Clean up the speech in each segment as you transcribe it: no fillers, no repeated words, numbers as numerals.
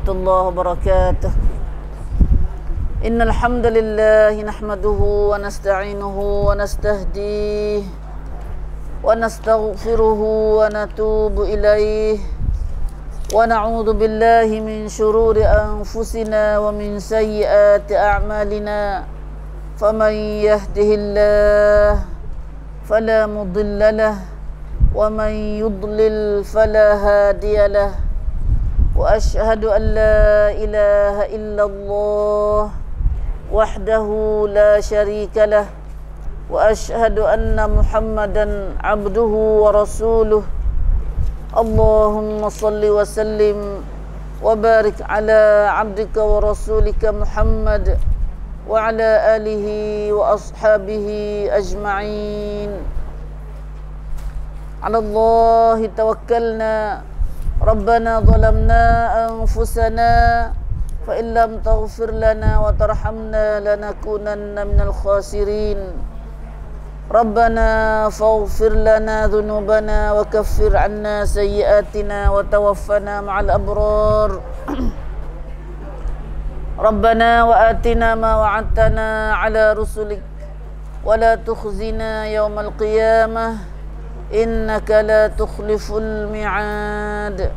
warahmatullahi wabarakatuh. Innal hamdalillah nahmaduhu wa nasta'inuhu wa nastahdihi wa nastaghfiruhu wa natubu ilaih wa na'udzu billahi min shururi anfusina wa min sayyiati a'malina. Faman yahdihillahu fala mudilla lahu wa man yudlil fala hadiya lahu. Wa ashhadu an la ilaha illallah wahdahu la syarika lah wa ashhadu anna Muhammadan abduhu wa rasuluh. Allahumma salli wa sallim wa barik ala abdika wa rasulika Muhammad wa ala alihi wa ashabihi ajma'in. Ala Allahi tawakkalna Rabbana zalamna anfusana fa in lam taghfir lana wa tarhamna lanakunanna minal khasirin. Rabbana faghfir lana dhunubana wa kaffir 'anna sayyi'atina wa tawaffana ma'al abrar. Rabbana wa atina ma wa'adtana 'ala rusulik wa la tukhzina yawmal qiyamah innaka la tukhliful mi'ad.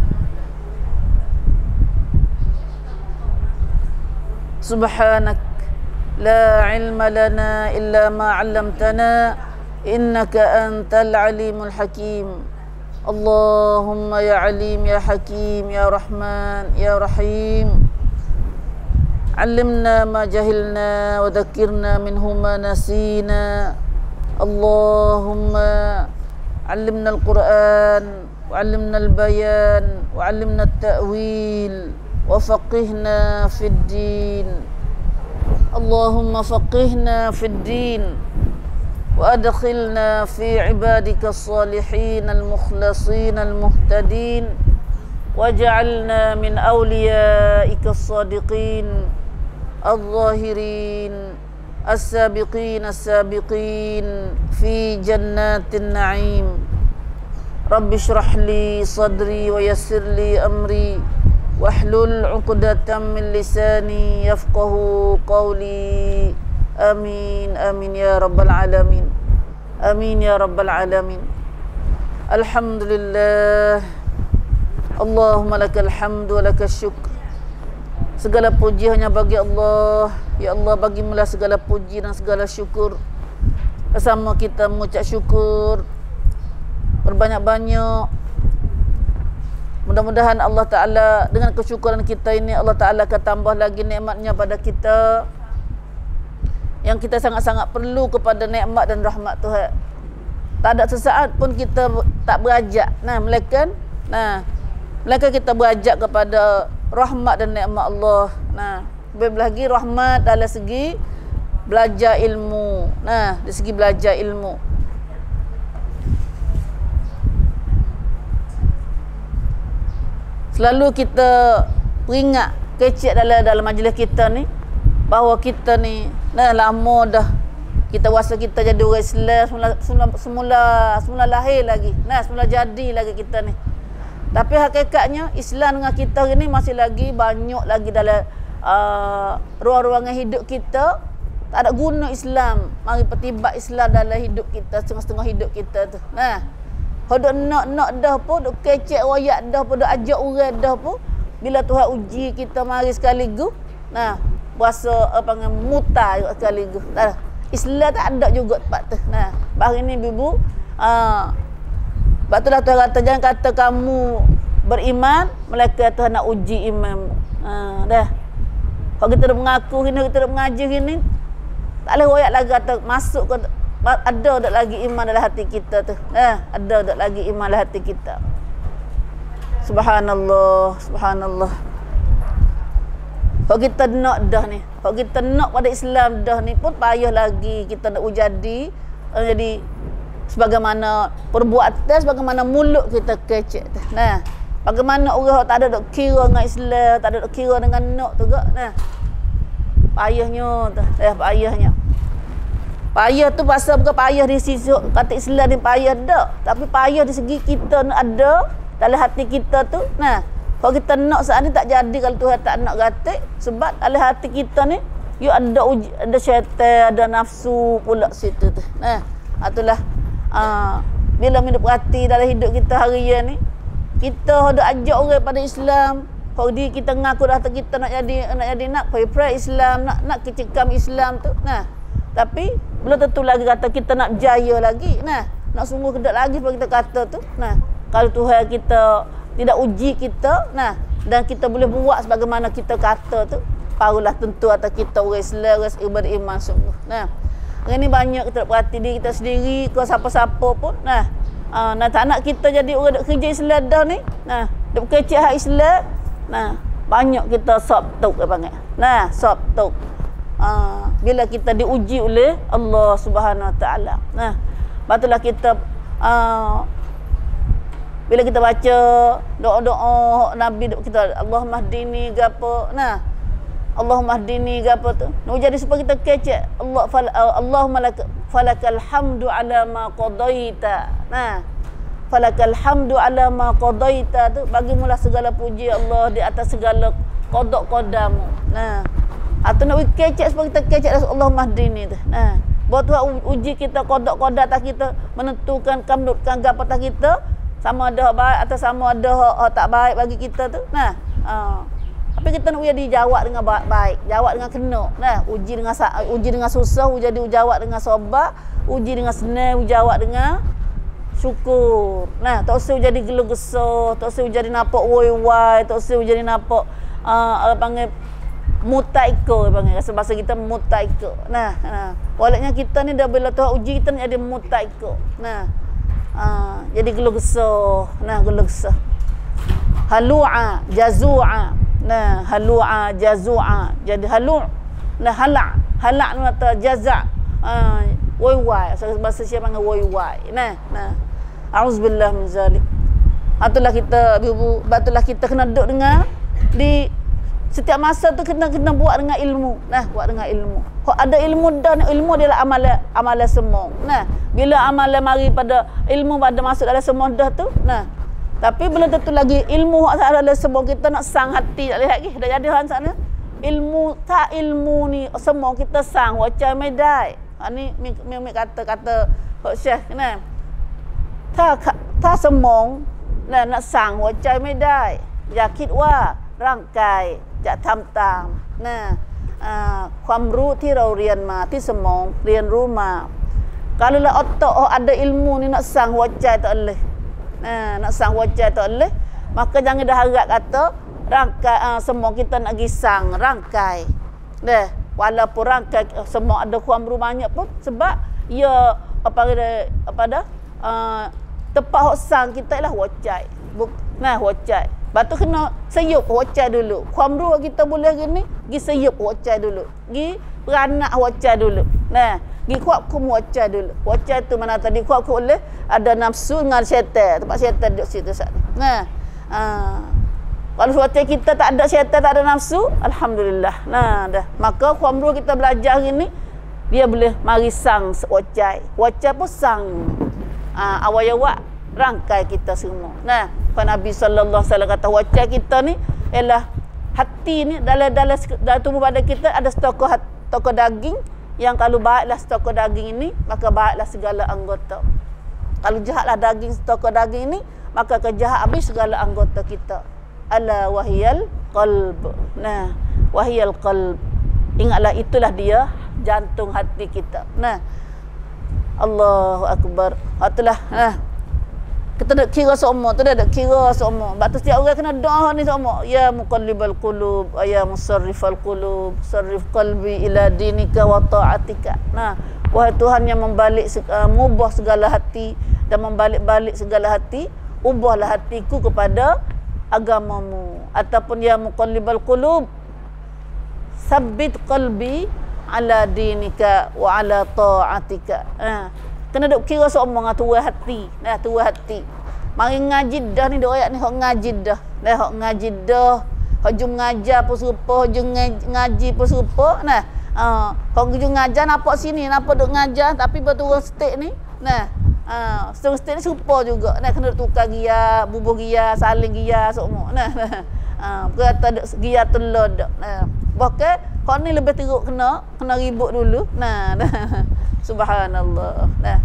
Subhanak la ilma lana illa ma 'allamtana innaka antal alimul hakim. Allahumma ya alim ya hakim ya rahman ya rahim, 'allimna ma jahilna wa dhakkirna minhu ma nasina. Allahumma 'allimna al-Qur'an wa 'allimna al-bayan wa 'allimna at-ta'wil wa faqihna fid din. Allahumma faqihna fid din wa adkhilna fi 'ibadika as-salihin al-mukhlasin al-muhtadin waj'alna min awliyaika as-sadiqin al-zahirin as-sabiqin as-sabiqin fi jannatin na'im. Rabbi shrah li sadri wa yassir li amri wahlul 'uqdatam min lisani yafqahu qawli. Amin amin ya rabbal alamin. Amin ya rabbal alamin. Alhamdulillah. Allahumma lakal hamdu wa lakas syukr. Segala puji hanya bagi Allah. Ya Allah, bagimulah segala puji dan segala syukur. Bersama kita mengucap syukur berbanyak-banyak. Mudah-mudahan Allah Ta'ala dengan kesyukuran kita ini, Allah Ta'ala akan tambah lagi nikmatnya pada kita, yang kita sangat-sangat perlu kepada nikmat dan rahmat Tuhan. Tak ada sesaat pun kita tak beranjak melainkan kita beranjak kepada rahmat dan nikmat Allah. Lebih lagi rahmat dalam segi belajar ilmu. Dari segi belajar ilmu. Selalu kita peringat kecek dalam majlis kita ni, bahawa kita ni lama dah kita rasa kita jadi orang Islam semula lahir lagi. Semula jadi lagi kita ni. Tapi hakikatnya Islam dengan kita ni masih lagi banyak lagi dalam ruang-ruangan hidup kita. Tak ada guna Islam. Mari pertibat Islam dalam hidup kita, setengah-setengah hidup kita tu. Hodok nak dah pun, dok kecek royak dah pun, dok ajak orang dah pun. Bila Tuhan uji kita mari sekaligus, berasa panggil mutar sekaligus. Islam tak ada juga tempat tu. Baru ni ibu, sebab tu lah Tuhan kata, jangan kata kamu beriman melainkan Tuhan nak uji iman. Kalau kita dah mengaku ini, kita dah mengaji ini, tak boleh royak lagi kata masuk ke, ada tak lagi iman dalam hati kita tu. Ada tak lagi iman dalam hati kita. Subhanallah, subhanallah. Kalau kita nak dah ni, kalau kita nak pada Islam dah ni pun payah lagi kita nak jadi sebagaimana perbuatan, sebagaimana mulut kita kecek tu. Bagaimana orang tak ada dok kira dengan Islam, tak ada dok kira dengan nak tu gak. Payahnya tu, payahnya. Payah tu pasal bukan payah di sisi kata Islam ni payah dak, tapi payah di segi kita ada dalam hati kita tu. Kalau kita nak saat ni tak jadi kalau Tuhan tak nak gatik. Sebab dalam hati kita ni ada syaitan, ada nafsu pula situ tu. Nah, itulah bila kita perhati dalam hidup kita hari ni, kita ada ajak orang pada Islam. Kalau kita ngaku dah kita nak jadi pray Islam, nak kecikam Islam tu. Nah, tapi belum tentu lagi kata kita nak berjaya lagi. Nah, nak sungguh kedek lagi kalau kita kata tu. Nah, kalau Tuhan kita tidak uji kita, nah, dan kita boleh buat sebagaimana kita kata tu, barulah tentu atas kita orang Islam, orang beriman sungguh. Nah, hari ni banyak kita perhati diri kita sendiri ke siapa-siapa pun. Nah, tak nak kita jadi orang duk kerja Islam dah ni. Nah, duk kecek hak Islam. Nah, banyak kita sabtuk dia panggil. Nah, sabtuk. Bila kita diuji oleh Allah Subhanahu Wa Taala. Nah, batulah kita bila kita baca doa-doa Nabi kita Allahumma hdini gapo. Nah, Allahumma hdini gapo tu. Nak jadi supaya kita kecek Allahumma falakal hamdu ala ma qadaita. Nah, falakal hamdu ala ma qadaita tu, bagimulah segala puji Allah di atas segala qada-qadamu. Nah, atau nak kecek supaya kita kecek Allahumma hdini tu. Nah, buat Tuhan uji kita qada-qada tak kita, menentukan kamdutkan gapo tak kita, sama ada baik atau sama ada tak baik bagi kita tu. Nah, tapi kita nak dijawab dengan baik, jawab dengan kena. Nah, uji dengan susah, jadi jawab dengan sabar, uji dengan senang, jawab dengan syukur. Nah, tak usah jadi gelo-geso, tak usah jadi nampak woi-woi, tak usah jadi nampak panggil mutaiko, panggil bahasa kita mutaiko. Nah, walatnya kita ni dah bila Tuhan uji kita ni jadi mutaiko. Nah, jadi gelo-geso. Nah, gelo-geso. Halu'a, jazu'a. Nah, halu'a, jazu'a. Jadi halu'. Nah, hala' ni kata jaza'. Woi-woi. Bahasa siapa panggil woi-woi. Nah. Auzubillah min zalik. Itulah kita batulah kita kena duduk dengan di setiap masa tu kena buat dengan ilmu. Nah, buat dengan ilmu. Kalau ada ilmu dah, ilmu adalah amalan semua. Nah, bila amalan mari pada ilmu pada masuk dalam semua dah tu. Nah, tapi belum tentu lagi ilmu hak ada dalam semua kita nak sang hati tak lihat lagi. Dah jadi hang sana. Ilmu ni semua kita sang wacai medai. Ni kata hak Syekh nah. Ta semong nak sangหัวใจไม่ได้อย่าคิดว่าร่างกายจะทำตามนะความรู้ที่เราเรียนมาที่สมองเรียนรู้มา kalau lah otak ada ilmu ni nak sang หัวใจ tak boleh nak sang หัวใจ tak boleh maka jangan dah harap kata rangkai semua kita nak gisang rangkai deh walaupun rangkai semua adaความรู้banyak pun sebab ia apa dah tepat hok sang kita ialah หัวใจ nah หัวใจ batu kena seyup หัวใจ dulu ความรู้kita boleh gini gi seyup หัวใจ dulu gi beranak หัวใจ dulu nah gi kuatkum หัวใจ dulu หัวใจ tu mana tadi kuatkum oleh ada nafsu dengan syaitan tempat syaitan duduk situ sat nah kalau suatu kita tak ada syaitan tak ada nafsu alhamdulillah nah dah maka ความรู้ kita belajar ini dia boleh mari sang หัวใจ หัวใจ pun sang awak-awak rangkai kita semua. Nah, Nabi sallallahu alaihi wasallam kata wajah kita ni ialah hati ni dalam tubuh badan kita ada stokor daging yang kalau baiklah stokor daging ini maka baiklah segala anggota. Kalau jahatlah daging stokor daging ini maka kejahat habis segala anggota kita. Ala wahiyal qalb. Nah, wahiyal qalb. Ingatlah itulah dia jantung hati kita. Nah, Allahu Akbar. Itulah kita nak kira semua, tu dah kira semua. Sebab tu setiap orang kena doa ni semua. Ya muqallibal qulub, ya musarrifal qulub, sarrif qalbi ila dinika wa ta'atika. Nah, wahai Tuhan yang mengubah segala hati dan membalik-balik segala hati, ubahlah hatiku kepada agamamu. Ataupun ya muqallibal qulub, sabbit qalbi ala dinika wa ala ta'atika. Kena duk kira semua dengan tua hati. Nah, tua hati. Mari ngaji dah ni duk ayat ni hok ngaji dah. Dah hok ngaji dah. Hok jum ngajar pun serupa, hok jum ngaji pun serupa. Nah, hok jum ngajar nampak sini, nampak duk ngajar tapi berturun stek ni. Nah, Setengah-setengah ni serupa juga. Nah, kena tukar gia, bubuh gia, saling gia semua. Nah. Berkata gia telur dak. Nah. Bahkan kau ni lebih teruk kena ribut dulu. Nah. Subhanallah. Nah.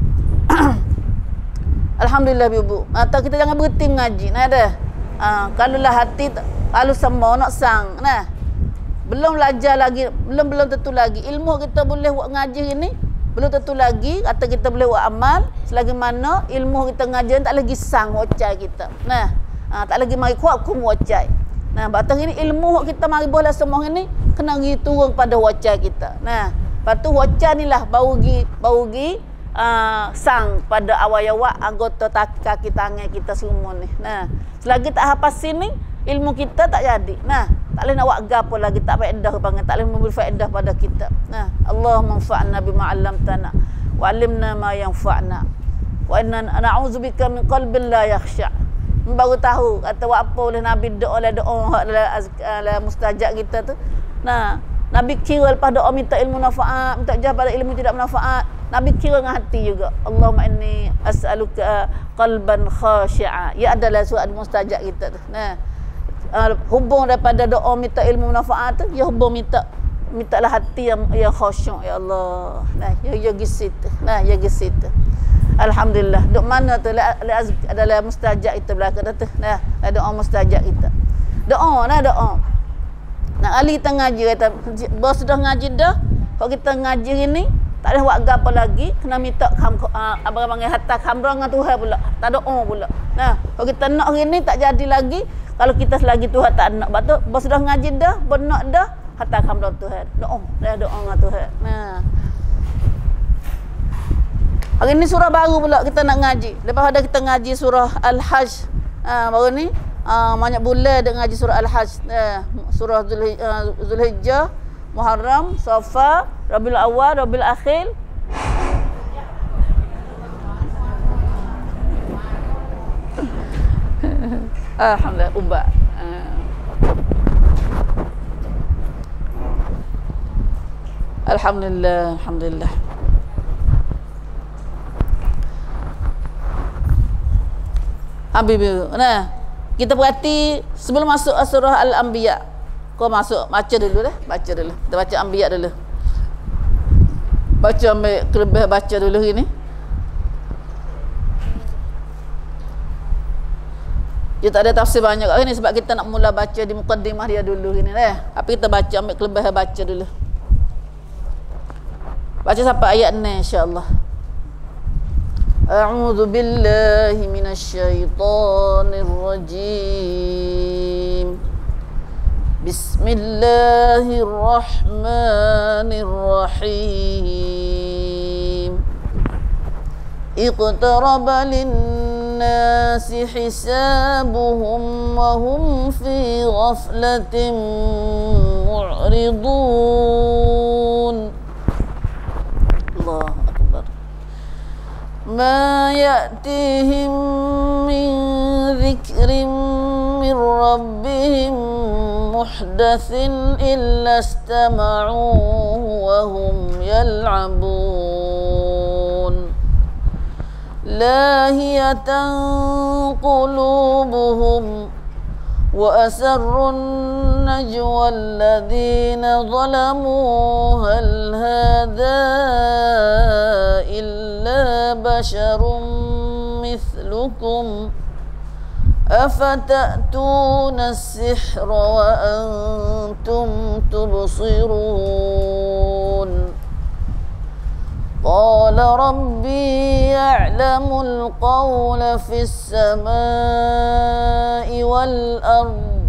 Alhamdulillah ibu. Atau kita jangan berhenti mengaji. Nah dah. Kalaulah hati kalau semua nak sang. Nah. Belum belajar lagi, belum tentu lagi. Ilmu kita boleh buat ngaji ini belum tentu lagi atau kita boleh buat amal selagi mana ilmu kita ngaji tak lagi sang wacai kita. Nah, tak lagi mari kuat kum wacai. Nah, batang ini ilmu kita mari boleh semua ini kena gi turun pada wacai kita. Nah, lepas tu wacai ni lah bau gi sang pada awak-awak anggota kaki tangan kita semua ni. Nah, selagi tak hafal sini ilmu kita tak jadi. Nah, tak boleh nak buat gapo lagi, tak faedah banget, tak boleh memberi faedah pada kita. Nah, Allahumma anfa'na bima 'allamtana wa 'allimna ma yanfa'na wa inna na'udzubika min qalbin la yakhsha. Baru tahu kata buat apa oleh Nabi doa dalam mustajab kita tu. Nah, Nabi kira lepas doa minta ilmu nafaat, minta jah pada ilmu tidak bermanfaat. Nabi kira dengan hati juga. Allahumma inni as'aluka qalban khashi'a. Ya adalah surat mustajab kita tu. Nah, hubung daripada doa minta ilmu manfaat tu ya hubung mintalah hati yang khusyuk ya Allah. Nah, ya gisit. Nah, ya gisit. Alhamdulillah. Duk mana tu adalah mustajab kita belakang tu. Nah, doa mustajab kita. Doa. Nak kali kita ngaji kata bos sudah ngaji dah. Kalau kita ngaji ini tak ada buat apa lagi, kena minta abang panggil hatta khamra dengan Tuhan pula. Tak doa pula. Nah, kalau kita nak hari ni tak jadi lagi. Kalau kita selagi Tuhan tak nak, sebab tu bos sudah ngaji dah, benak dah, hatta khamra Tuhan. Doa dengan Tuhan. Nah. Hari ni surah baru pula kita nak ngaji. Lepas ada kita ngaji surah Al-Hajj. Baru ni banyak bulan dah ngaji surah Al-Hajj. Surah Zulhijjah, Muharram, Safar, Rabiul Awal, Rabiul Akhir. Alhamdulillah ubah. Alhamdulillah. Habibi. Nah, kita perhati sebelum masuk surah Al-Anbiya. Kau masuk baca dulu. Kita baca Anbiya dulu. Baca ambil kelebih baca dulu ini. Dia tak ada tafsir banyak kat sini sebab kita nak mula baca di mukaddimah dia dulu ini Tapi kita baca ambil kelebih baca dulu. Baca sampai ayat ni insya-Allah. A'udzu billahi minasyaitonir rajim. Bismillahirrahmanirrahim. Iqtaraba linnasi hisabuhum wa hum fi ghaflatin mu'ridun. Allahu akbar. Ma ya'tihim min dhikrin min rabbihim muhdatsin illa istama'uhu wa hum yal'abun. لاهية قلوبهم وأسروا النجوى الذين ظلموا هل هذا إلا بشر مثلكم أفتأتون السحر وأنتم تبصرون قال ربي يعلم القول في السماء والأرض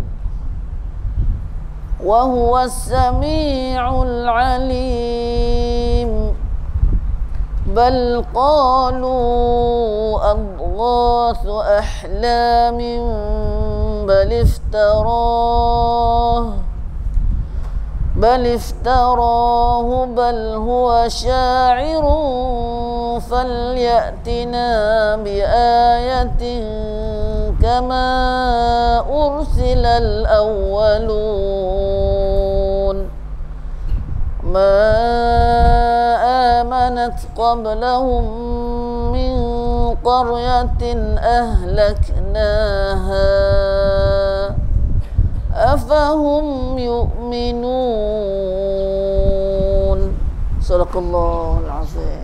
وهو السميع العليم بل قالوا أضغاث أحلام بل افتراه بل هو شاعر فليأتنا بآية كما أرسل الأولون ما آمنت قبلهم من قرية أهلكناها أفهم يؤمنون. صدق الله العظيم.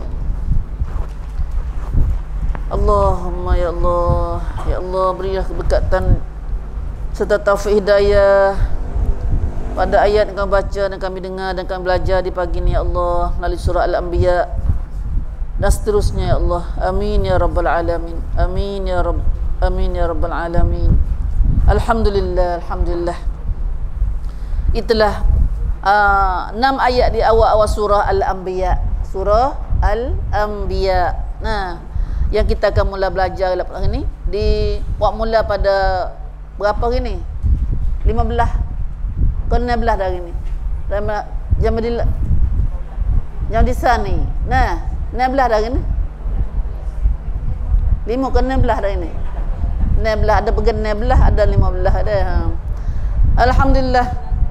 Allahumma ya Allah berilah keberkatan serta taufik hidayah pada ayat yang kami baca dan kami dengar dan kami belajar di pagi ini ya Allah, melalui surah Al-Anbiya dan seterusnya ya Allah. Amin ya rabbal alamin. Amin ya rabb. Amin ya rabbal alamin. Alhamdulillah, alhamdulillah. Itulah 6 ayat di awal-awal surah Al-Anbiya. Surah Al-Anbiya. Nah, yang kita akan mula belajar hari ini di buat mula pada berapa hari ni? 15 ke 16 hari ni. Jam di sana ni. Nah, 16 hari ni. 5 ke 16 hari ni. 16 ada pergi 16 ada 15 ada. Alhamdulillah.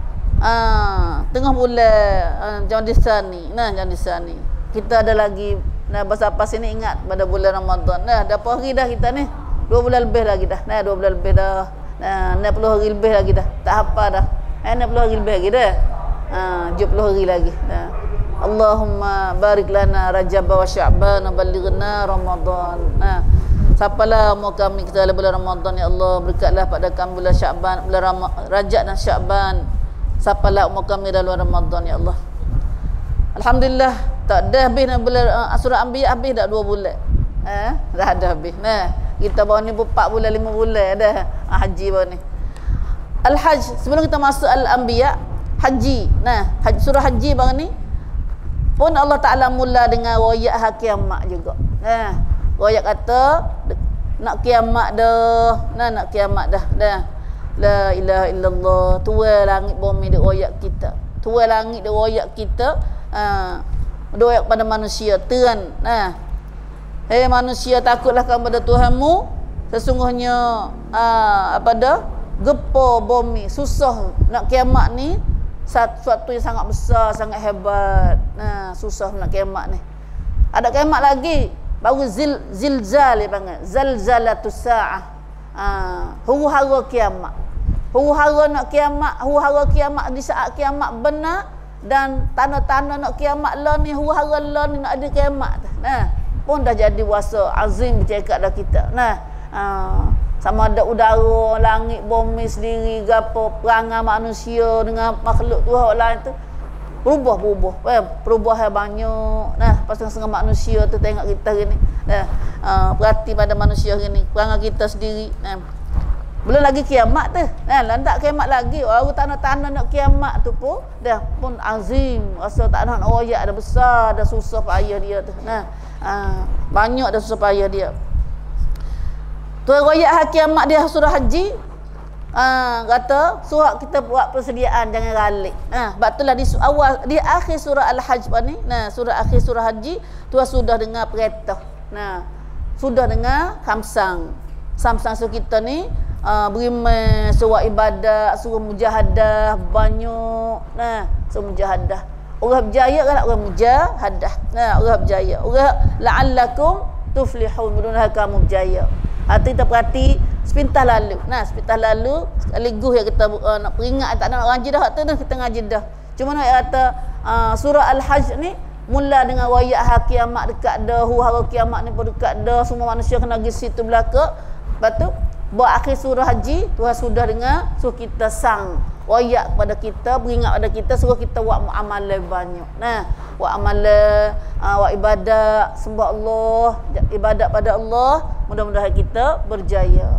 Tengah bulan jam di sana ni. Nah, jam di sana ni. Kita ada lagi. Nah, pas ini ingat pada bulan Ramadan. Nah, dah berapa hari dah kita ni? 2 bulan lebih lagi dah. Nah, 2 bulan lebih dah. Nah, 60 hari lebih lagi dah. Tak apa dah. 60 hari lebih lagi dah. 70 hari lagi. Nah. Allahumma barik lana Rajab wa Sya'ban wa ballighna Ramadan. Nah, siapalah umur kami kita dalam bulan Ramadan ya Allah, berkatlah pada kami bulan Sya'ban, bulan Rajab dan Sya'ban. Siapalah umur kami dalam bulan Ramadan ya Allah. Alhamdulillah, tak dah habis bulan surah Anbiya habis dah 2 bulan. Dah ada habis. Nah, kita baru ni 4 bulan 5 bulan dah haji baru ni. Al-Hajj, sebelum kita masuk Al-Anbiya, haji. Nah, surah haji baru ni pun Allah Taala mula dengan royak hari kiamat juga. Nah, royak kata nak kiamat dah. Nah, nak kiamat dah. Dah. La ilaha illallah. Tuai langit bumi dia royak kita. Tuai langit dia royak kita. Doa kepada manusia teran. Hei manusia, takutlah kamu pada Tuhanmu. Sesungguhnya apa dah gepa bumi, susah nak kiamat ni, suatu yang sangat besar, sangat hebat. Susah nak kiamat ni. Ada kiamat lagi, baru zilzal dia panggil, zalzalatus saah. Huru-hara kiamat. Huru-hara nak kiamat, huru-hara kiamat di saat kiamat benar. Dan tanda-tanda nak kiamat lah ni, huru-hara lah ni nak ada kiamat. Nah, pun dah jadi wasa azim bercakap dah kita. Nah, sama ada udara, langit, bumi sendiri, gapo perangai manusia dengan makhluk Tuhan lain tu berubah. Perubahan banyak. Nah, pasal setengah manusia tu tengok kita hari ni. Nah, perhati pada manusia hari ni, perangai kita sendiri. Nah, belum lagi kiamat tu. Nah, landak kiamat lagi. Orang tanda-tanda nak kiamat tu pun dah pun azim. Rasa tak nak royak dah besar, dah susah payah dia tu. Nah, banyak dah susah payah dia. Tu royak hari kiamat dia surah haji. Kata surah kita buat persediaan jangan ralik. Sebab itulah di akhir surah Al-Hajj ni. Nah, surah akhir surah haji tu sudah dengar perintah. Nah, sudah dengar khamsang. Samsang suruh kita ni beriman, suruh ibadat, suruh mujahadah banyak. Nah, suruh mujahadah. Orang berjaya kan orang mujahadah. Nah, orang berjaya. Orang la'allakum tuflihun, mudah-mudahan kamu berjaya. Hati kita perhati sepintas lalu. Nah, sepintas lalu sekaligus yang kita nak peringat tak nak ngaji dah tu kita ngaji dah. Cuma nak kata surah Al-Hajj ni mula dengan royak hari kiamat dekat dah, huru-hara kiamat ni pun dekat dah, semua manusia kena pergi situ belaka. Lepas tu buat akhir surah haji, Tuhan sudah dengar, suruh kita sang royak kepada kita, beringat pada kita, suruh kita buat amalan banyak. Nah, buat amalan, buat ibadat, sembah Allah, ibadat pada Allah, mudah-mudahan kita berjaya.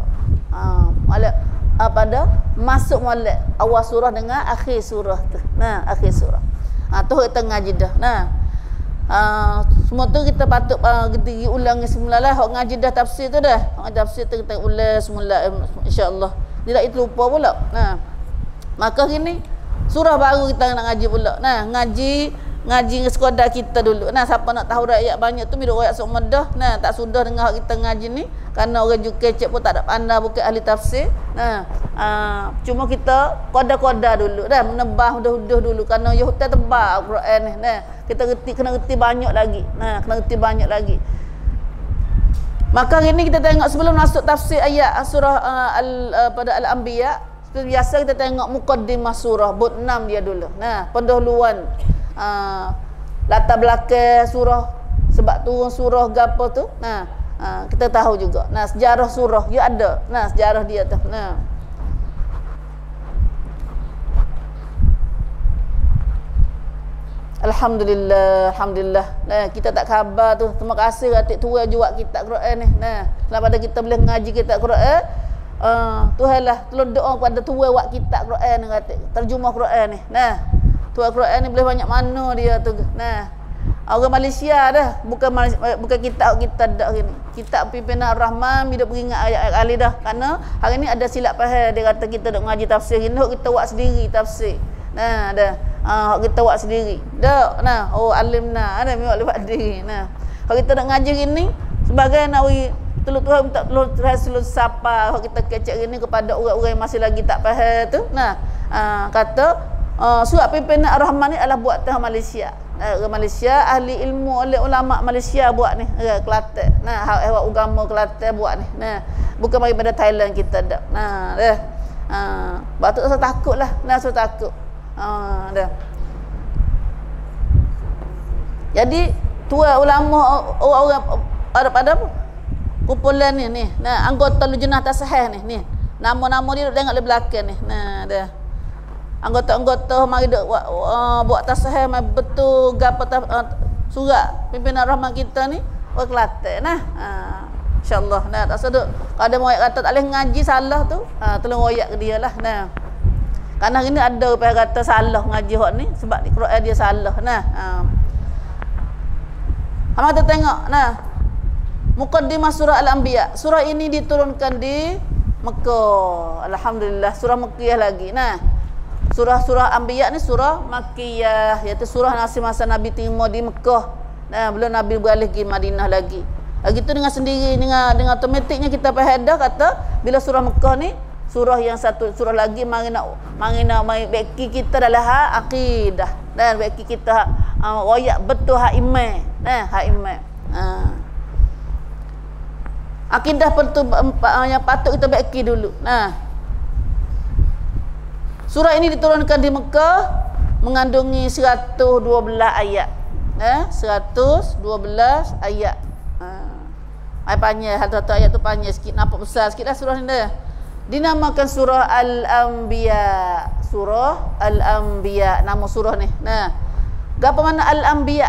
Pada masuk molek awal surah dengan akhir surah tu. Nah, akhir surah. Tu kita ngaji dah. Nah, semua tu kita patut kita ulang semula lah. Hok ngaji dah tafsir tu dah. Hok tafsir tu kita ulang semula insya-Allah. Tidak itu lupa pula. Nah, maka gini surah baru kita nak ngaji pula. Nah, ngaji sekadar kita dulu. Nah, siapa nak tahu ayat banyak tu minum ayat sok mudah. Nah, tak sudah dengar kita ngaji ni kerana orang juga kecek pun tak ada pandai bukan ahli tafsir. Nah, cuma kita qada-qada dulu dah, menebah udah dulu kerana ya hutan tebal Al-Quran ni. Nah, kita kena reti banyak lagi. Nah, kena reti banyak lagi. Maka hari ni kita tengok sebelum masuk tafsir ayat surah pada Al-Anbiya, seperti biasa kita tengok muqaddimah surah, bab 6 dia dulu. Nah, pendahuluan latar belakang surah, sebab turun surah gapo tu. Nah, kita tahu juga. Nah, sejarah surah dia ada. Nah, sejarah dia tu. Nah. Alhamdulillah, alhamdulillah. Nah, kita tak khabar tu. Terima kasih atik tua jual kitab Quran ni. Nah, daripada kita boleh ngaji kitab Quran, Tuhanlah tolong doa kepada tua buat kitab Quran ni atik. Terjemah Quran ni. Nah, tua Quran ni boleh banyak mana dia tu. Nah, orang Malaysia dah, bukan kitab kita dak hari ni. Kitab Pimpinan Ar-Rahman bila peringat ayat-ayat kali dah. Karena hari ni ada silap faham, dia kata kita dok ngaji tafsir ni, kita buat sendiri tafsir. Nah, dah. Kita buat sendiri. Dak. Nah, alimna ada buat lewat diri. Nah, kalau kita nak ngaji gini sebagai nawi tolong Tuhan minta tolong Rasul siapa kalau kita kecek gini kepada orang-orang yang masih lagi tak faham tu. Nah, kata surat Pimpinan Ar-Rahman ni adalah buatan Malaysia. Orang Malaysia, ahli ilmu, oleh ulama Malaysia buat ni. Kelantan. Nah, hak agama Kelantan buat ni. Nah, bukan daripada Thailand kita dak. Nah, dah. Batuk saya takutlah. Nah, saya takut. Dah. Jadi tua ulama orang ada pada kumpulan ni. Nah, anggota lujnah tasahih ni. Nama-nama dia tengok di belakang ni. Nah, dah. Anggota-anggota mari duk buat tasahih betul gapo surat Pimpinan Rahman kita ni orang Kelantan. Nah, insya-Allah. Nah, tak sedut. Kalau ada moyak kata tak boleh ngaji salah tu, tolong royak ke dia lah. Nah. Karena hari ni ada orang kata salah ngaji hak ni sebab di Quran dia salah. Nah. Hang kita tengok nah. Muqaddimah surah Al-Anbiya. Surah ini diturunkan di Mekah. Alhamdulillah, surah Makkiyah lagi. Nah. Surah-surah Anbiya ni surah Makkiyah, iaitu surah masa Nabi timur di Mekah. Nah, belum Nabi beralih ke Madinah lagi. Lagi tu dengan sendiri dengan automatiknya kita faham dah kata bila surah Mekah ni surah yang satu surah lagi mari nak beki kita dalam hak akidah dan beki kita royak betul hak iman. Hak iman. Akidah betul yang patut kita beki dulu. Surah ini diturunkan di Mekah mengandungi 112 ayat. 112 ayat. Panjang, satu ayat tu panjang sikit, nampak besar sikitlah surah ni dah. Dinamakan surah Al-Anbiya. Surah Al-Anbiya nama surah ni. Nah, apa makna Al-Anbiya?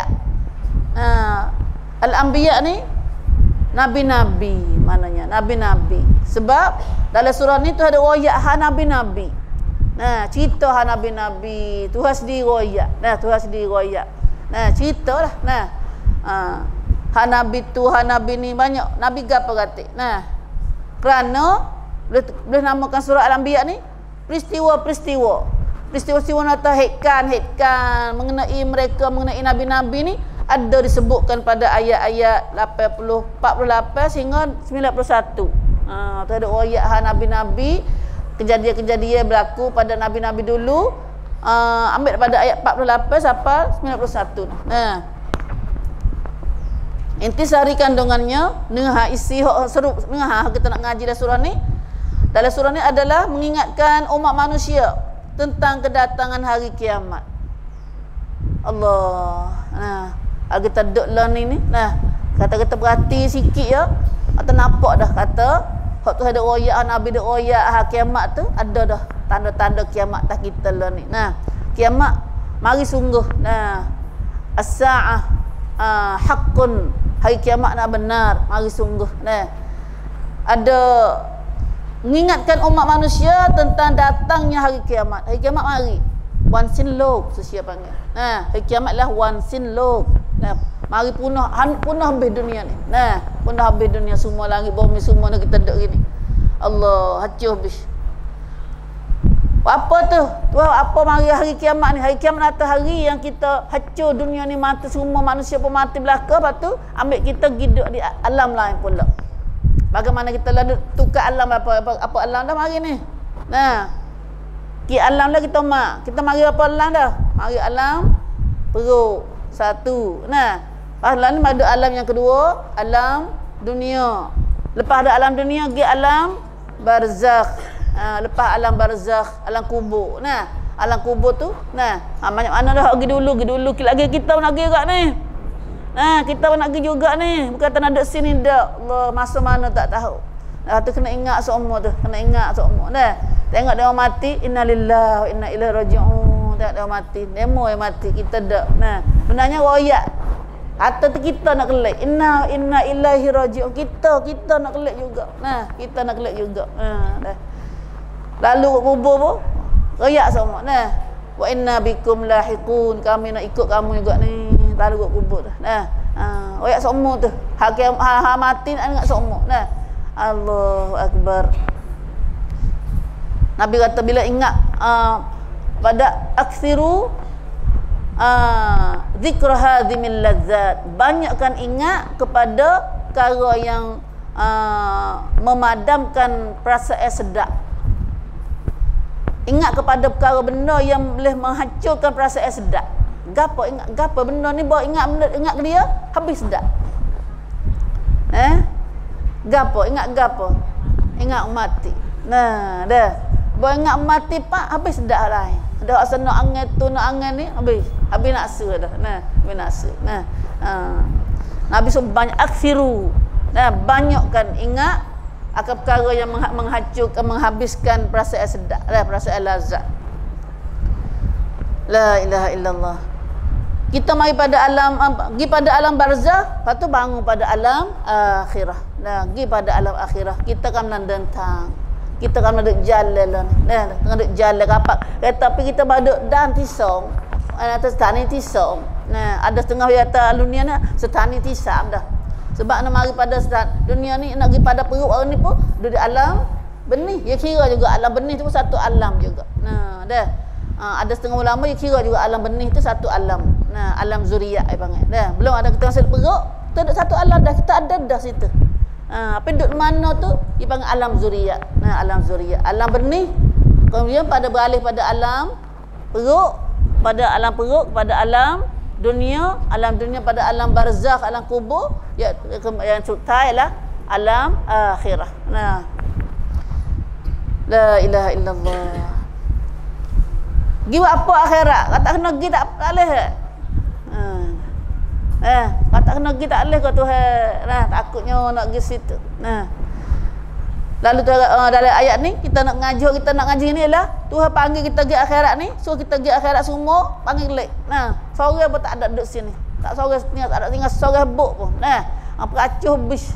Al-Anbiya ni nabi-nabi maknanya, nabi-nabi. Sebab dalam surah ni tu ada royak hak nabi-nabi. Nah, cerita hak nabi-nabi, Tuhan sendiri royak. Nah, Tuhan sendiri royak. Nah, ceritalah. Nah, hak nabi tu, hak nabi ni banyak. Nabi gapo kata? Nah, kerana boleh namakan surah Al-Anbiya ni peristiwa-peristiwa atau hikam mengenai mereka, mengenai nabi-nabi ni ada disebutkan pada ayat-ayat 48 sehingga 91. Tu ada ayat hak nabi-nabi, kejadian-kejadian berlaku pada nabi-nabi dulu, ambil daripada ayat 48 sampai 91. Intisari kandungannya dengan isi seru dengan kita nak ngaji dalam surah ni. Dalam surah ni adalah mengingatkan umat manusia tentang kedatangan hari kiamat. Allah. Nah, kita duduk lah ni. Nah, kata-kata berhati sikit ya. Atau nampak dah kata hak tu ada royak Nabi ada royak hari kiamat tu ada dah tanda-tanda kiamat dah kita lah ni. Nah, kiamat mari sungguh. Nah, as-saah haqqun. Hari kiamat nak benar, mari sungguh. Nah, ada mengingatkan umat manusia tentang datangnya hari kiamat. Hari kiamat mari. Wan sin log sesia panggil. Hari kiamat lah wan sin log. Mari punah habis dunia ni. Punah habis dunia semua langit bumi semua ni kita duduk gini. Allah, hancur habis. Apa tu? Tuhan, apa mari hari kiamat ni? Hari kiamat atas hari yang kita hancur dunia ni, mati semua manusia pun mati belaka, lepas tu ambil kita hidup di alam lain pula. Bagaimana kita lalu tukar alam apa alam dah mari ni. Nah, alam dah kita mari apa alam dah? Mari alam perut satu. Nah, alam ni ada alam yang kedua, alam dunia. Lepas ada alam dunia, pergi alam barzakh. Lepas alam barzakh, alam kubur. Nah, alam kubur tu, nah, banyak mana dah pergi dulu. Lagi kita pun nak pergi juga ni. Nah, kita pun nak pergi juga ni. Bukan tak nak duduk sini dak. Allah, masa mana tak tahu. Tu kena ingat seumur tu, kena ingat seumur. Nah, tengok dia orang mati, innalillahi wa inna ilaihi raji'un. Tengok dia orang mati, demo yang mati, kita dak. Nah, benarnya royak. Atau kita nak kelak. Inna ilaihi raji'un. Kita nak kelak juga. Nah, kita nak kelak juga. Dah. Lalu kubur pun royak semua. Nah, wa inna bikum lahiqun. Kami nak ikut kamu juga ni. Lalu kubur dah. Nah, royak semua tu. Hak mati nak ingat semua. Nah. Allahu akbar. Nabi kata bila ingat pada aksiru zikra hadhimil ladzat, banyakkan ingat kepada perkara yang memadamkan perasaan sedap. Ingat kepada perkara benda yang boleh menghancurkan perasaan sedap. Gapo benda ni bawa ingat ke dia habis sedap. Ingat gapo? Ingat mati. Nah, dah. Bawa ingat mati pak habis sedap lah. Dah asal nak angan ni habis naksa dah. Nah, habis naksa. Nah. Nabi suruh banyak aksiru. Nah, banyakkan ingat akan perkara yang menghancurkan, menghabiskan perasaan sedap, perasaan lazat. La ilaha illallah. Kita mari pada pergi pada alam barzah, lepas tu bangun pada alam akhirah. Nah, pergi pada alam akhirah. Kita kan menentang. Kita kan duduk jalan lah ni. Nah, tengah duduk jalan rapat. Tapi kita baduk dan tisong. Atas tani tisong. Nah, ada setengah kata dunia ni setani tisam dah. Sebab nak mari pada dunia ni nak pergi pada perut orang ni pun duduk alam benih. Ya kira juga alam benih tu pun satu alam juga. Nah, dah. Ada setengah ulama dia kira juga alam benih tu satu alam. Nah, alam zuriat dia panggil. Dah, belum ada kita masuk perut, tu ada satu alam dah, kita ada dah situ. Apa duduk mana tu? Dia panggil alam zuriat. Nah, alam zuriat, alam benih. Kemudian pada beralih pada alam perut, pada alam dunia pada alam barzakh, alam kubur, yang terakhir lah alam akhirah. Nah, la ilaha illallah. Gi apa akhirat? Kata kena gi tak boleh. Kata kena gi tak boleh kau Tuhan. Nah, takutnya nak gi situ. Nah. Lalu dalam ayat ni kita nak ngaji ni ialah Tuhan panggil kita gi akhirat ni, suruh kita gi akhirat semua, panggil lek. Nah, seorang pun tak ada duduk sini. Tak seorang tinggal, tak ada tinggal seorang buk pun. Nah, peracuh habis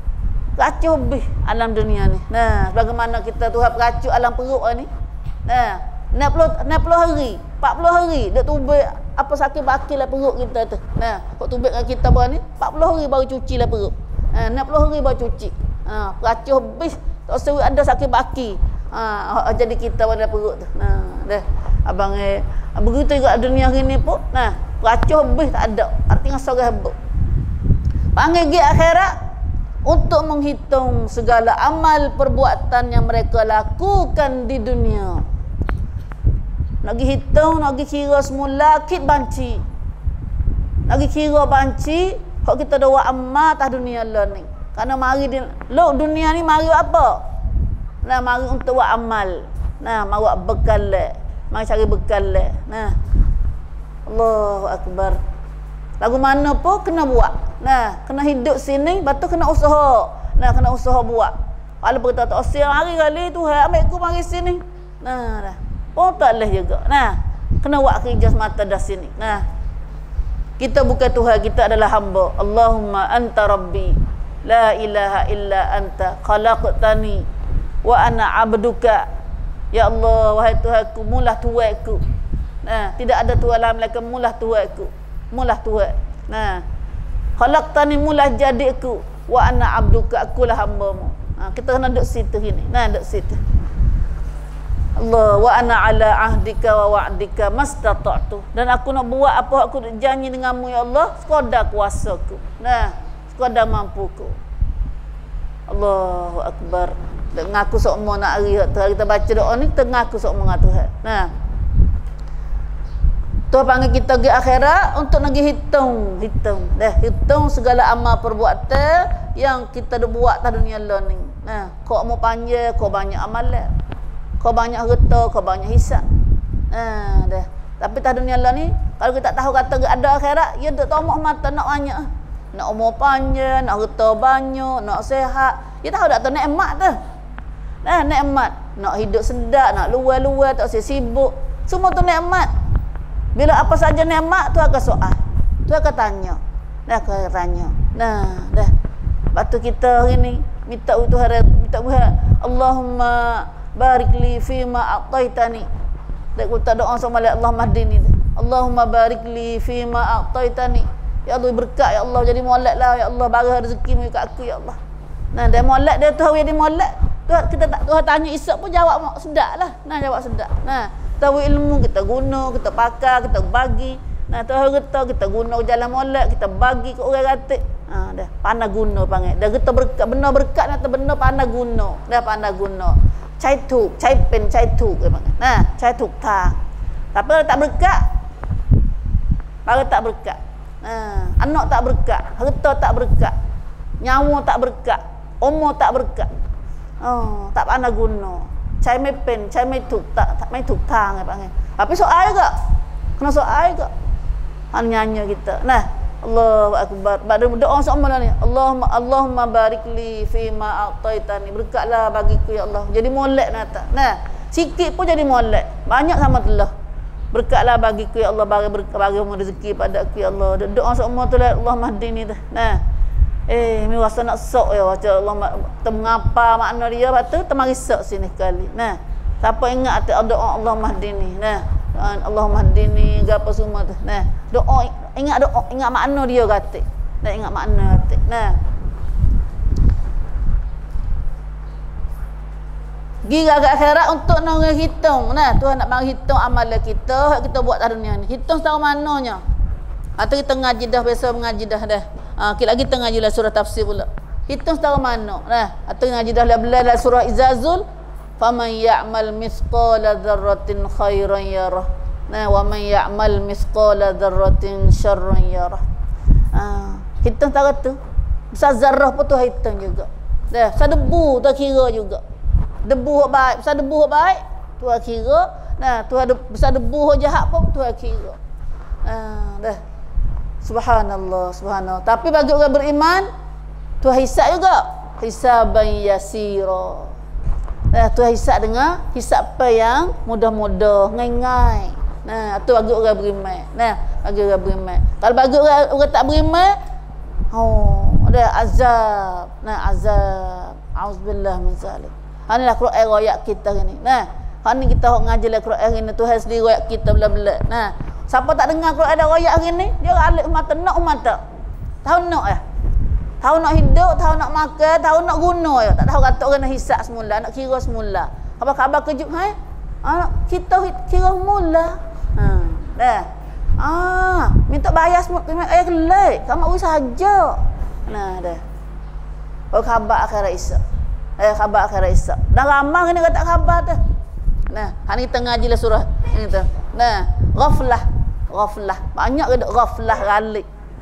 alam dunia ni. Nah, bagaimana kita Tuhan peracuh alam perut ni. Nah, 60 hari, 40 hari duk tubik apa sakit bakil lah perut kita tu. Nah, kok tubik dengan kita baru ni 40 hari baru cuci lah perut. 60 hari baru cuci. Peracuh habis, tak seru ada sakit baki. Jadi kita pada perut tu. Nah, dah. Abang begitu juga dunia hari ni pun. Nah, peracuh habis tak ada. Artinya seorang habuk. Panggil gi akhirat untuk menghitung segala amal perbuatan yang mereka lakukan di dunia. Nak pergi hitung, nak pergi kira semula, kit banci. Nak pergi kira banci, kalau kita dah buat amal atas dunia lah ni. Karena mari dunia ni mari apa? Nah, mari untuk buat amal. Nah, mari buat bekal. Mari cari bekal. Nah. Allahu akbar. Lagu mana pun kena buat. Nah, kena hidup sini, lepas tu kena usaha. Nah, kena usaha buat. Kalau berkata tak usaha hari kali Tuhan ambil aku mari sini. Nah, dah. Oh tak boleh juga. Nah, kena buat kerja semata dah sini. Nah, kita bukan Tuhan, kita adalah hamba. Allahumma anta rabbi, la ilaha illa anta khalaqtani wa ana abduka. Ya Allah, wahai Tuhanku, mulah Tuhanku. Nah, tidak ada Tuhan lain melainkan mulah Tuhanku. Mulah Tuhan. Nah, khalaqtani, mulah jadiku, wa ana abduka, akulah hamba-Mu. Kita kena duduk situ ini. Nah, duduk situ. Allah, wa ana ala ahdika wa wa'dika mastata'tu. Dan aku nak buat apa aku janji denganmu ya Allah, sekadar kuasaku. Nah, sekadar mampuku. Allahu akbar. Ngaku semua nak hari kita baca doa ni, kita ngaku semua dengan Tuhan. Nah, Tuhan panggil kita pergi akhirat untuk nak hitung. Dah, hitung segala amal perbuatan yang kita dah buat dah dunia lah ni. Nah, kau mau panjang, kau banyak amalan. Kau banyak harta, kau banyak hisab. Dah. Tapi tak dunia lah ni, kalau kita tak tahu kata ada akhirat, ya duk tomok mata nak banyak. Nak umur panjang, nak harta banyak, nak sehat. Ya tahu tak tu nikmat tu. Nikmat. Nak hidup sedap, nak luar-luar, tak sibuk. Semua tu nikmat. Bila apa saja nikmat, tu akan soal. Tu akan tanya. Dah akan tanya. Dah. Lepas tu kita hari ni minta Tuhan, minta Tuhan, Allahumma barik li fima a'taitani. Dak kita doa sama Allah mahdini. Allahumma barik li fima a'taitani. Ya Allah berkat ya Allah, jadi molek lah ya Allah, bagi rezeki mu kat aku ya Allah. Dia molek dia tahu jadi molek. Kita tak Tuhan tanya esok pun jawab sedaplah. Jawab sedap. Tahu ilmu kita guna, kita pakai, kita bagi. Tuhan kita guna jalan molek, kita bagi ke orang ratik. Dah pandai guna panggil. Dah kita berkat, benar berkat atau benar pandai guna. Dah pandai guna. Cai tuk, cai pen, cai tuk dia panggil. Cai tuk tang. Tapi kalau tak berkat, baru tak berkat. Anak tak berkat, harta tak berkat, nyawa tak berkat, umur tak berkat. Tak pandai guna. Cai mai pen, cai mai tuk, tak mai tuk tang dia panggil. Tapi soal juga. Kena soal juga. Nyanyi kita. Allahu akbar. Pada doa sama ni. Allahumma barik li fima a'taitani. Berkatlah bagiku ya Allah. Jadi molek nak. Sikit pun jadi molek. Banyak sama telah. Berkatlah bagiku ya Allah, bagi rezeki pada aku ya Allah. Doa sama tu lah Allah mahdini tu. Mi rasa nak sok ya baca Allah mengapa makna dia patu temari sok sini kali. Siapa ingat doa Allah mahdini. Allahumma hdini gapo semua tu. Doa ingat makna dia kata. Ingat makna kata. Gira ke akhirat untuk nak hitung. Tuhan nak bagi hitung amalan kita, kita buat kat dunia ni. Hitung tahu mananya. Atau kita ngaji dah, biasa mengaji dah. Kita lagi tengah ngaji lah surah tafsir pula. Hitung tahu mana. Atau ngaji dah lah surah Izazul. Faman ya'mal mithqala dzarratin khairan yarah. Wa man ya'mal mithqala dzarratin syarran yarah. Hitung tahu tu. Besar zarah pun tu hitung juga. Besar debu tu kira juga. Debu hok baik, besar debu hok baik tu kira. Tu ada besar debu hok jahat pun tu kira. Dah. Subhanallah, subhanallah. Tapi bagi orang beriman, tu hisab juga. Hisaban yasira. Tu hisab dengan hisab apa yang mudah-mudah, ngai-ngai. Tu bagi orang beriman. Bagi orang beriman. Kalau bagi orang tak beriman, ada azab. Azab. Auzubillah min zalik. Inilah Quran royak kita ni. Ni kita ngaji lah Quran ni, Tuhan sendiri royak kita bela-bela. Siapa tak dengar Quran ada royak hari ni, dia alik mata nak mata. Tahu nak Tahu nak hidup, tahu nak makan, tahu nak guna ya. Tak tahu kata orang nak hisab semula, nak kira semula. Khabar-khabar kejut kita kira semula. Dah. Minta bayar semua ayah kelek. Kamu urus saja. Dah. Oh khabar akhirat Isa. Khabar akhirat Isa. Dah ramai ni kata khabar tu. Hari kita ngaji lah surah ini tu. Ghaflah. Banyak ke ghaflah galik.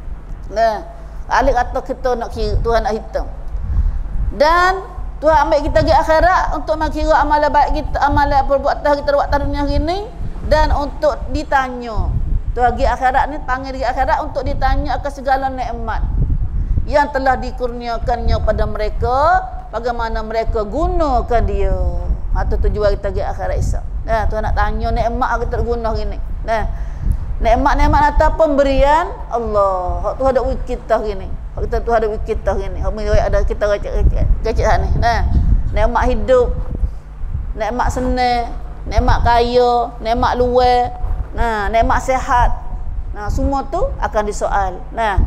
Galik kata kita nak kira, Tuhan nak hitung. Dan Tuhan ambil kita pergi akhirat untuk mengira amalan baik kita, amalan perbuatan kita buat dunia ini, dan untuk ditanya. Tuhan pergi akhirat ni panggil pergi akhirat untuk ditanya akan segala nikmat yang telah dikurniakannya pada mereka, bagaimana mereka gunakan dia. Itu tujuan kita pergi akhirat esok. Tuhan nak tanya nikmat kita guna gini. Nikmat-nikmat atas pemberian Allah. Tuhan ada wikit kita gini. Kita Tuhan ada wikit kita gini. Ada kita kecil ni. Nikmat hidup, nikmat senang, nikmat kaya, nikmat luar, nikmat sehat. Semua tu akan disoal.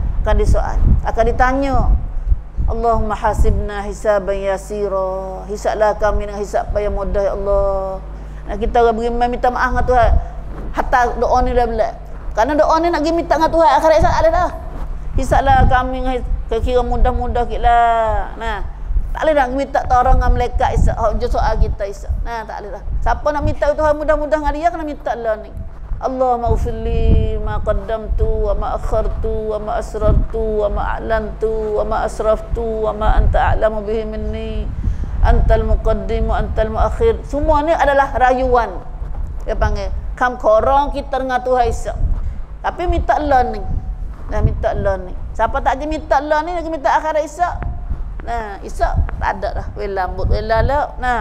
Akan ditanya. Allahumma hasibna hisaban yasira. Hisablah kami dengan hisab yang mudah ya Allah. Kita beriman minta maaf dengan Tuhan. Hatta doa ni dah belat. Karena doa ni nak pergi minta dengan Tuhan akhirat esok ada dah. Hisablah kami kira mudah-mudah kitlah. Tak boleh nak minta tolong dengan malaikat esok. Soal kita esok. Tak boleh dah. Siapa nak minta Tuhan mudah-mudah dengan dia kena minta lah ni. Allahumma ufirli ma qaddamtu wa ma akhartu wa ma asrartu wa ma a'lantu wa ma asraftu wa ma anta a'lamu bihi minni antal muqaddim wa antal muakhir. Semua ni adalah rayuan. Dia panggil kam korong kita dengan Tuhan Isa. Tapi minta learning. Dah minta learning. Siapa tak je minta learning lagi minta akhirat Isa. Nah, Isa tak ada dah. Wel lambut, wel lala. Nah.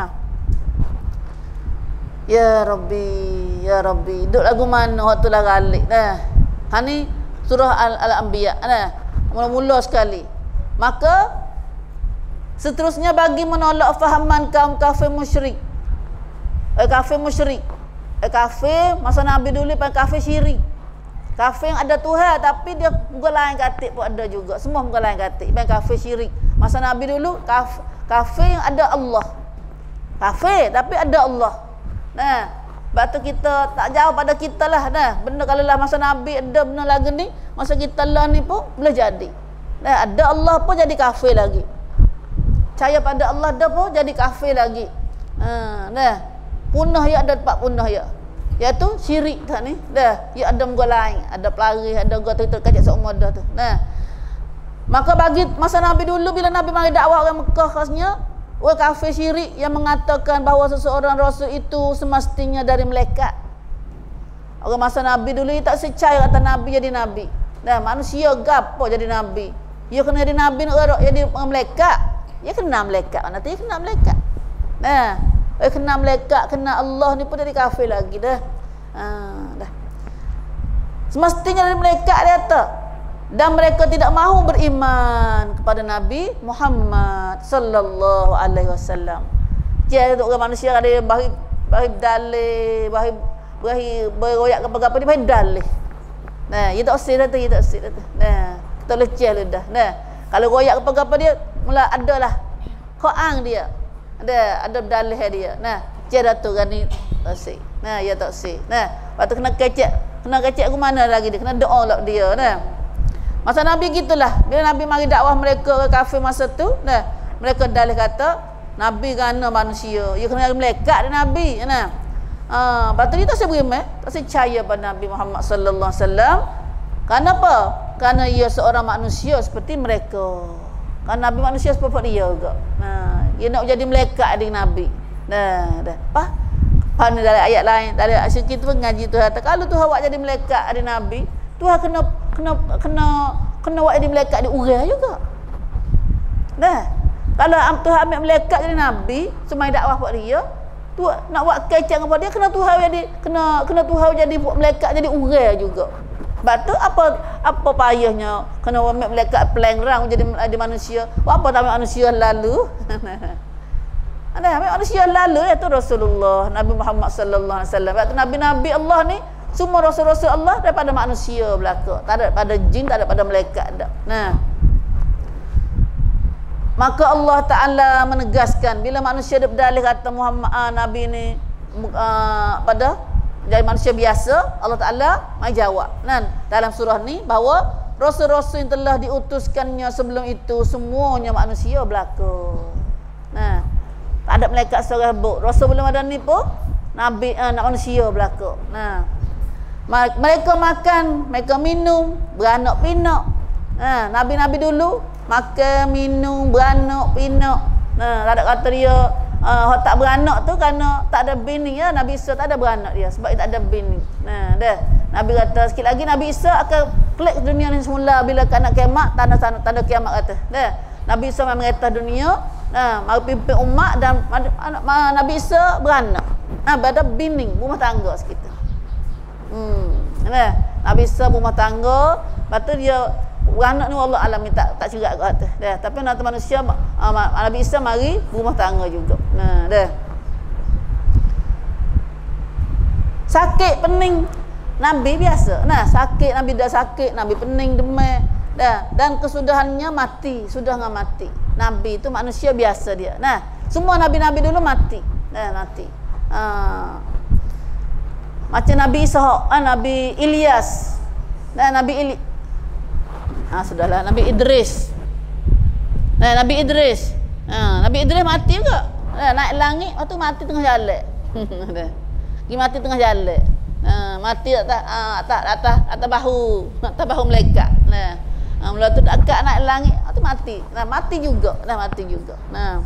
Ya Rabbi, ya Rabbi. Duk lagu mana waktu lah galik. Nah. Ha ni surah Al-Anbiya. Nah. Mula-mula sekali. Maka seterusnya bagi menolak fahaman kaum kafir musyrik. Kafir musyrik. Kafir masa Nabi dulu pan kafir syirik. Kafir yang ada Tuhan tapi dia muka lain katik pun ada juga. Semua muka lain katik. Pan kafir syirik. Masa Nabi dulu kafir yang ada Allah. Kafir tapi ada Allah. Nah, sebab tu kita tak jauh pada kita lah. Nah, benda kalau lah masa Nabi ada benda lagi ni, masa kita lah ni pun boleh jadi. Nah, ada Allah pun jadi kafir lagi. Percaya pada Allah dah pun jadi kafir lagi. Nah, punah ya ada tempat punah ya. Iaitu syirik tak ni. Dah, ya ada muka lain, ada pelari, ada gua terkajak seumur dah tu. Nah. Maka bagi masa Nabi dulu bila Nabi mari dakwah orang Mekah khasnya, kafir syirik yang mengatakan bahawa seseorang rasul itu semestinya dari malaikat. Orang masa Nabi dulu tak secaya kata Nabi jadi Nabi. Nah, manusia gapo jadi Nabi? Ya kena jadi Nabi nak jadi malaikat. Ya kena malaikat. Nanti ya kena malaikat. Nah, kena malaikat, kena Allah ni pun jadi kafir lagi dah. Dah. Semestinya dari malaikat dia tak. Dan mereka tidak mahu beriman kepada Nabi Muhammad sallallahu alaihi wasallam. Dia tu orang manusia ada bahib dalil, bahib beroyak apa-apa dia bahib dalil. Nah, dia tak usir dah tu, dia tak usir dah tu. Nah, kita leceh dah. Nah, kalau royak apa-apa dia mula adalah Quran dia. Ada dalil dia. Nah, dia dah tu kan ni tak usir. Nah, dia tak usir. Nah, lepas tu kena kecek ke mana lagi dia, kena doa lah dia. Nah. Masa Nabi gitulah. Bila Nabi mari dakwah mereka ke kafir masa tu, nah, mereka dalih kata Nabi kerana manusia. Ya kena malaikat dia Nabi, nah. Lepas tu dia tak beriman, tak percaya pada Nabi Muhammad sallallahu alaihi wasallam. Kenapa? Kerana ia seorang manusia seperti mereka. Kerana Nabi manusia seperti dia juga. Nah, dia nak jadi malaikat dia Nabi. Nah, dah. Apa ni dari ayat lain, dari ayat sikit tu ngaji tu kata kalau Tuhan buat jadi malaikat ada Nabi, Tuhan kena buat jadi malaikat di urai juga. Dah. Kalau Tuhan ambil malaikat jadi nabi, semai dakwah buat dia, Tuhan nak buat kecang kepada dia kena Tuhan jadi kena Tuhan jadi buat malaikat jadi urai juga. Sebab tu apa payahnya kena ambil malaikat pelangrang jadi manusia. Apa tak ambil manusia lalu? Ada ambil manusia lalu iaitu Rasulullah Nabi Muhammad sallallahu alaihi wasallam. Sebab tu nabi-nabi Allah ni semua rasul-rasul Allah daripada manusia belaka. Tak ada pada jin, tak ada pada malaikat dak. Nah. Maka Allah Taala menegaskan bila manusia dia berdalih kata Muhammad Nabi ni pada jadi manusia biasa, Allah Taala mai jawab. Nah, dalam surah ni bahawa rasul-rasul yang telah diutuskannya sebelum itu semuanya manusia belaka. Nah, tak ada malaikat seorang buk. Rasul belum ada ni pun nabi manusia belaka. Nah, mereka makan, mereka minum, beranak pinak. Nabi-nabi dulu makan, minum, beranak pinak. Tak ada kata dia tak beranak tu kerana tak ada bini ya. Nabi Isa tak ada beranak dia sebab dia tak ada bini. Dah. Nabi kata sikit lagi Nabi Isa akan klik dunia ni semula bila nak kiamat, tanda kiamat kata. Dah. Nabi Isa memang merintah dunia, mari pimpin umat dan Nabi Isa beranak. Ada bini, rumah tangga sekitar. Nabi Isa rumah tangga, lepas tu dia beranak ni Allah alam ni tak cerak kat atas. Dah, tapi nanti manusia Nabi Isa mari rumah tangga juga. Nah, dah. Sakit pening Nabi biasa. Nah, sakit Nabi dah sakit, Nabi pening demam. Dah, dan kesudahannya mati, sudah enggak mati. Nabi itu manusia biasa dia. Nah, semua nabi-nabi dulu mati. Nah, mati. Macam Nabi Ishaq, Nabi Ilyas, Nabi sudahlah, Nabi Idris. Nabi Idris. Nabi Idris mati juga. Naik langit, lepas tu mati tengah jalan. Pergi mati tengah jalan. mati atas bahu malaikat. Nah. Mula tu dekat naik langit, tu mati. Nah, mati juga. Nah.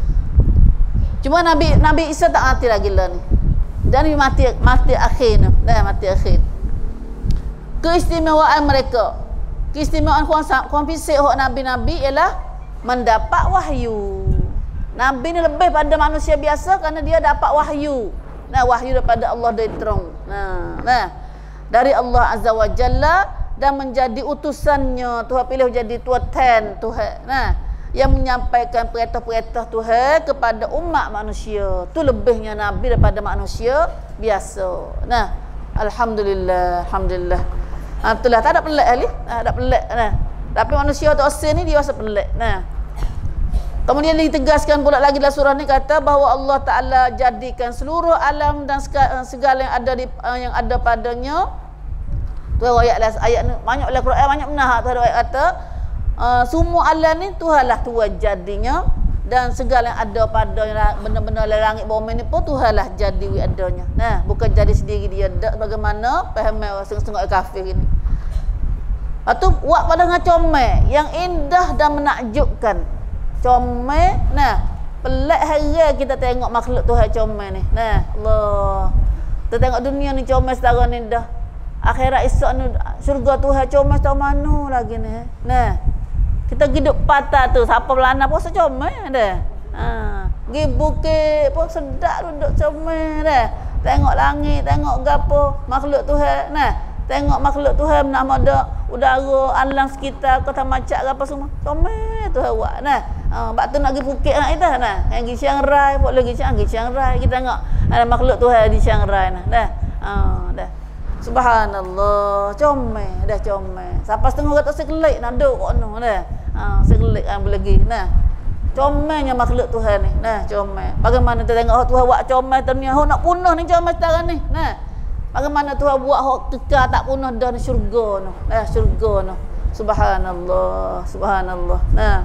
Cuma Nabi Isa tak mati lagi lah ni. Dan mati akhir ni. Dah mati akhir. Keistimewaan mereka. Keistimewaan kuang fisik hak nabi-nabi ialah mendapat wahyu. Nabi ni lebih pada manusia biasa kerana dia dapat wahyu. Nah, wahyu daripada Allah dari terang. Nah. Dari Allah Azza wa Jalla dan menjadi utusannya. Tuhan pilih jadi tuatan Tuhan. Nah, yang menyampaikan perintah-perintah Tuhan kepada umat manusia. Tu lebihnya nabi daripada manusia biasa. Nah, alhamdulillah. Itulah tak ada pelik kali. Tak ada pelik. Nah. Tapi manusia tu asal ni dia rasa pelik. Nah. Kemudian ditegaskan pula lagi dalam surah ni kata bahawa Allah Taala jadikan seluruh alam dan segala yang ada padanya. Tu ayat ni banyaklah Quran banyak benar tu ayat kata semua alam ni Tuhanlah Tuhan jadinya dan segala yang ada pada benda-benda langit bumi ni pun Tuhanlah jadi adanya. Nah, bukan jadi sendiri dia dak bagaimana faham setengah kafir ini. Atau buat pada dengan comel yang indah dan menakjubkan. Comel, nah, pelik heran kita tengok makhluk Tuhan comel ni. Nah, Allah. Kita tengok dunia ni comel setara ni dah. Akhirat esok ni syurga Tuhan comel tahu mana lagi ni. Nah, kita hidup patah tu siapa belana pun secomel dah. Pergi bukit pun sedap duduk comel dah. Tengok langit, tengok gapo makhluk Tuhan. Nah, tengok makhluk Tuhan nama ada udara alam sekitar kota macak apa semua. Comel Tuhan buat. Nah, bak tu nak pergi bukit nak kita nah. Yang pergi Chiang Rai pun lagi Chiang Rai kita tengok ada makhluk Tuhan di Chiang Rai nah. Dah. Dah. Subhanallah, comel. Siapa setengah kata sekelik nak duduk kat noh dah. Sekelik lagi. Nah. Comelnya makhluk Tuhan ni. Nah, comel. Bagaimana kita tengok Tuhan buat comel dunia, nak punah ni comel sekarang ni. Nah. Bagaimana Tuhan buat hak kekal tak punah dah ni syurga noh. Syurga noh. Subhanallah. Nah.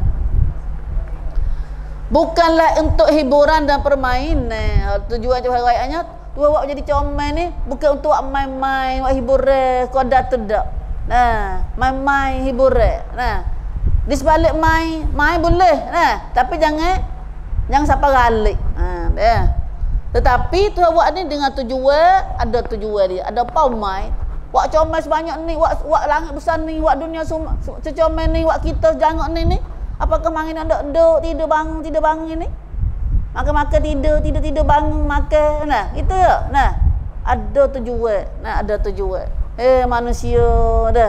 Bukanlah untuk hiburan dan permainan. Tujuan ayatnya Tuhan buat jadi comel ni bukan untuk main-main, buat hiburan, kodar tidak. Nah, main-main hiburan. Nah, di sebalik main boleh. Nah, tapi jangan sampai galik. Dah. Tetapi Tuhan buat ni dengan tujuan, ada tujuan dia. Ada paumai. Buat comel sebanyak ni, buat langit besar ni, buat dunia secomel ni, buat kita jangok ni. Apakah main nak duduk, tidur bangun ini? Makan tidur bangun makan. Nah, itu ya. Nah, ada tujuan. Manusia dah.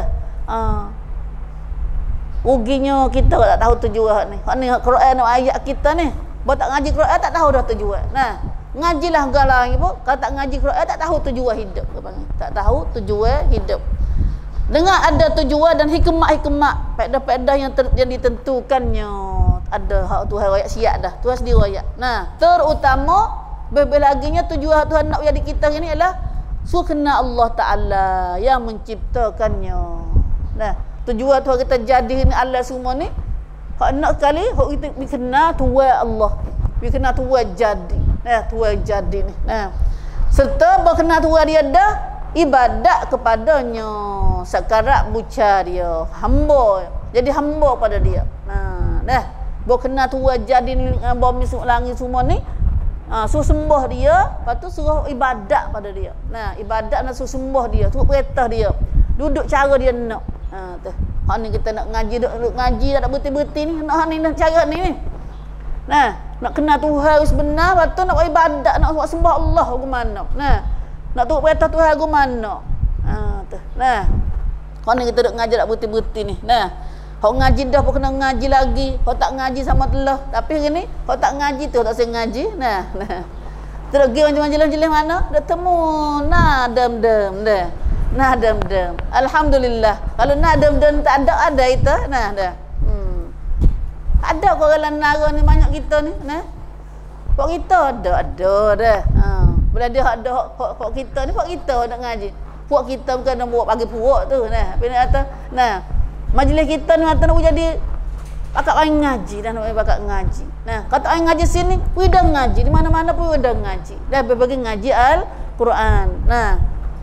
Ruginya kita tak tahu tujuan ni. Hak ni Quran ayat kita ni. Buat tak ngaji Quran tak tahu dah tujuan. Nah, ngajilah galang ibu. Kalau tak ngaji Quran tak tahu tujuan hidup. Tak tahu tujuan hidup. Dengan ada tujuan dan hikmah-hikmah, faedah-faedah yang ditentukannya. Ada hak Tuhan ayat siap dah. Tuhan sendiri ayat. Nah, terutama lebih laginya tujuan Tuhan nak jadi kita ni ialah sukna Allah Taala yang menciptakannya. Nah, tujuan Tuhan kita jadi ni Allah semua ni hak nak sekali hak kita dikenal Tuhan Allah. Dikenal Tuhan jadi. Nah, Tuhan jadi ni. Nah, serta berkenal Tuhan dia dah ibadat kepadanya, sekarat buca dia, hamba. Jadi hamba pada dia. Nah, dah berkenal Tuhan jadi ni bumi langit semua ni. Suruh sembah dia, lepas tu suruh ibadat pada dia. Nah, ibadat nak suruh sembah dia, suruh perintah dia. Duduk cara dia nak. Tu. Hak ni kita nak ngaji, duduk ngaji tak berhenti-berhenti ni. Hak ni cara ni. Nah, nak kenal Tuhan sebenar, lepas tu nak buat ibadat, nak buat sembah Allah ke mana. Nah, nak turut perintah Tuhan ke mana. Tu. Nah. Hak ni kita duduk ngaji tak berhenti-berhenti ni. Nah. Hak ngaji dah pun kena ngaji lagi. Hak tak ngaji sama telah. Tapi hari ni hak tak ngaji tu tak saya ngaji. Nah. Terus pergi macam jelas-jelas mana? Dah temu dem-dem dah. Dem-dem. Alhamdulillah. Kalau dem-dem tak ada itu. Nah, dah. Ada kau orang nara ni banyak kita ni. Nah. Hak kita ada dah. Bila dia ada hak kita ni, hak kita nak ngaji. Puak kita bukan nak buat bagi puak tu. Nah. Bila kata, nah. Majlis kita ni nak jadi pakak main ngaji dan nak pakak ngaji. Nah, kata main ngaji sini, wedang ngaji di mana-mana pun wedang ngaji. Dah bagi ngaji Al-Quran. Nah.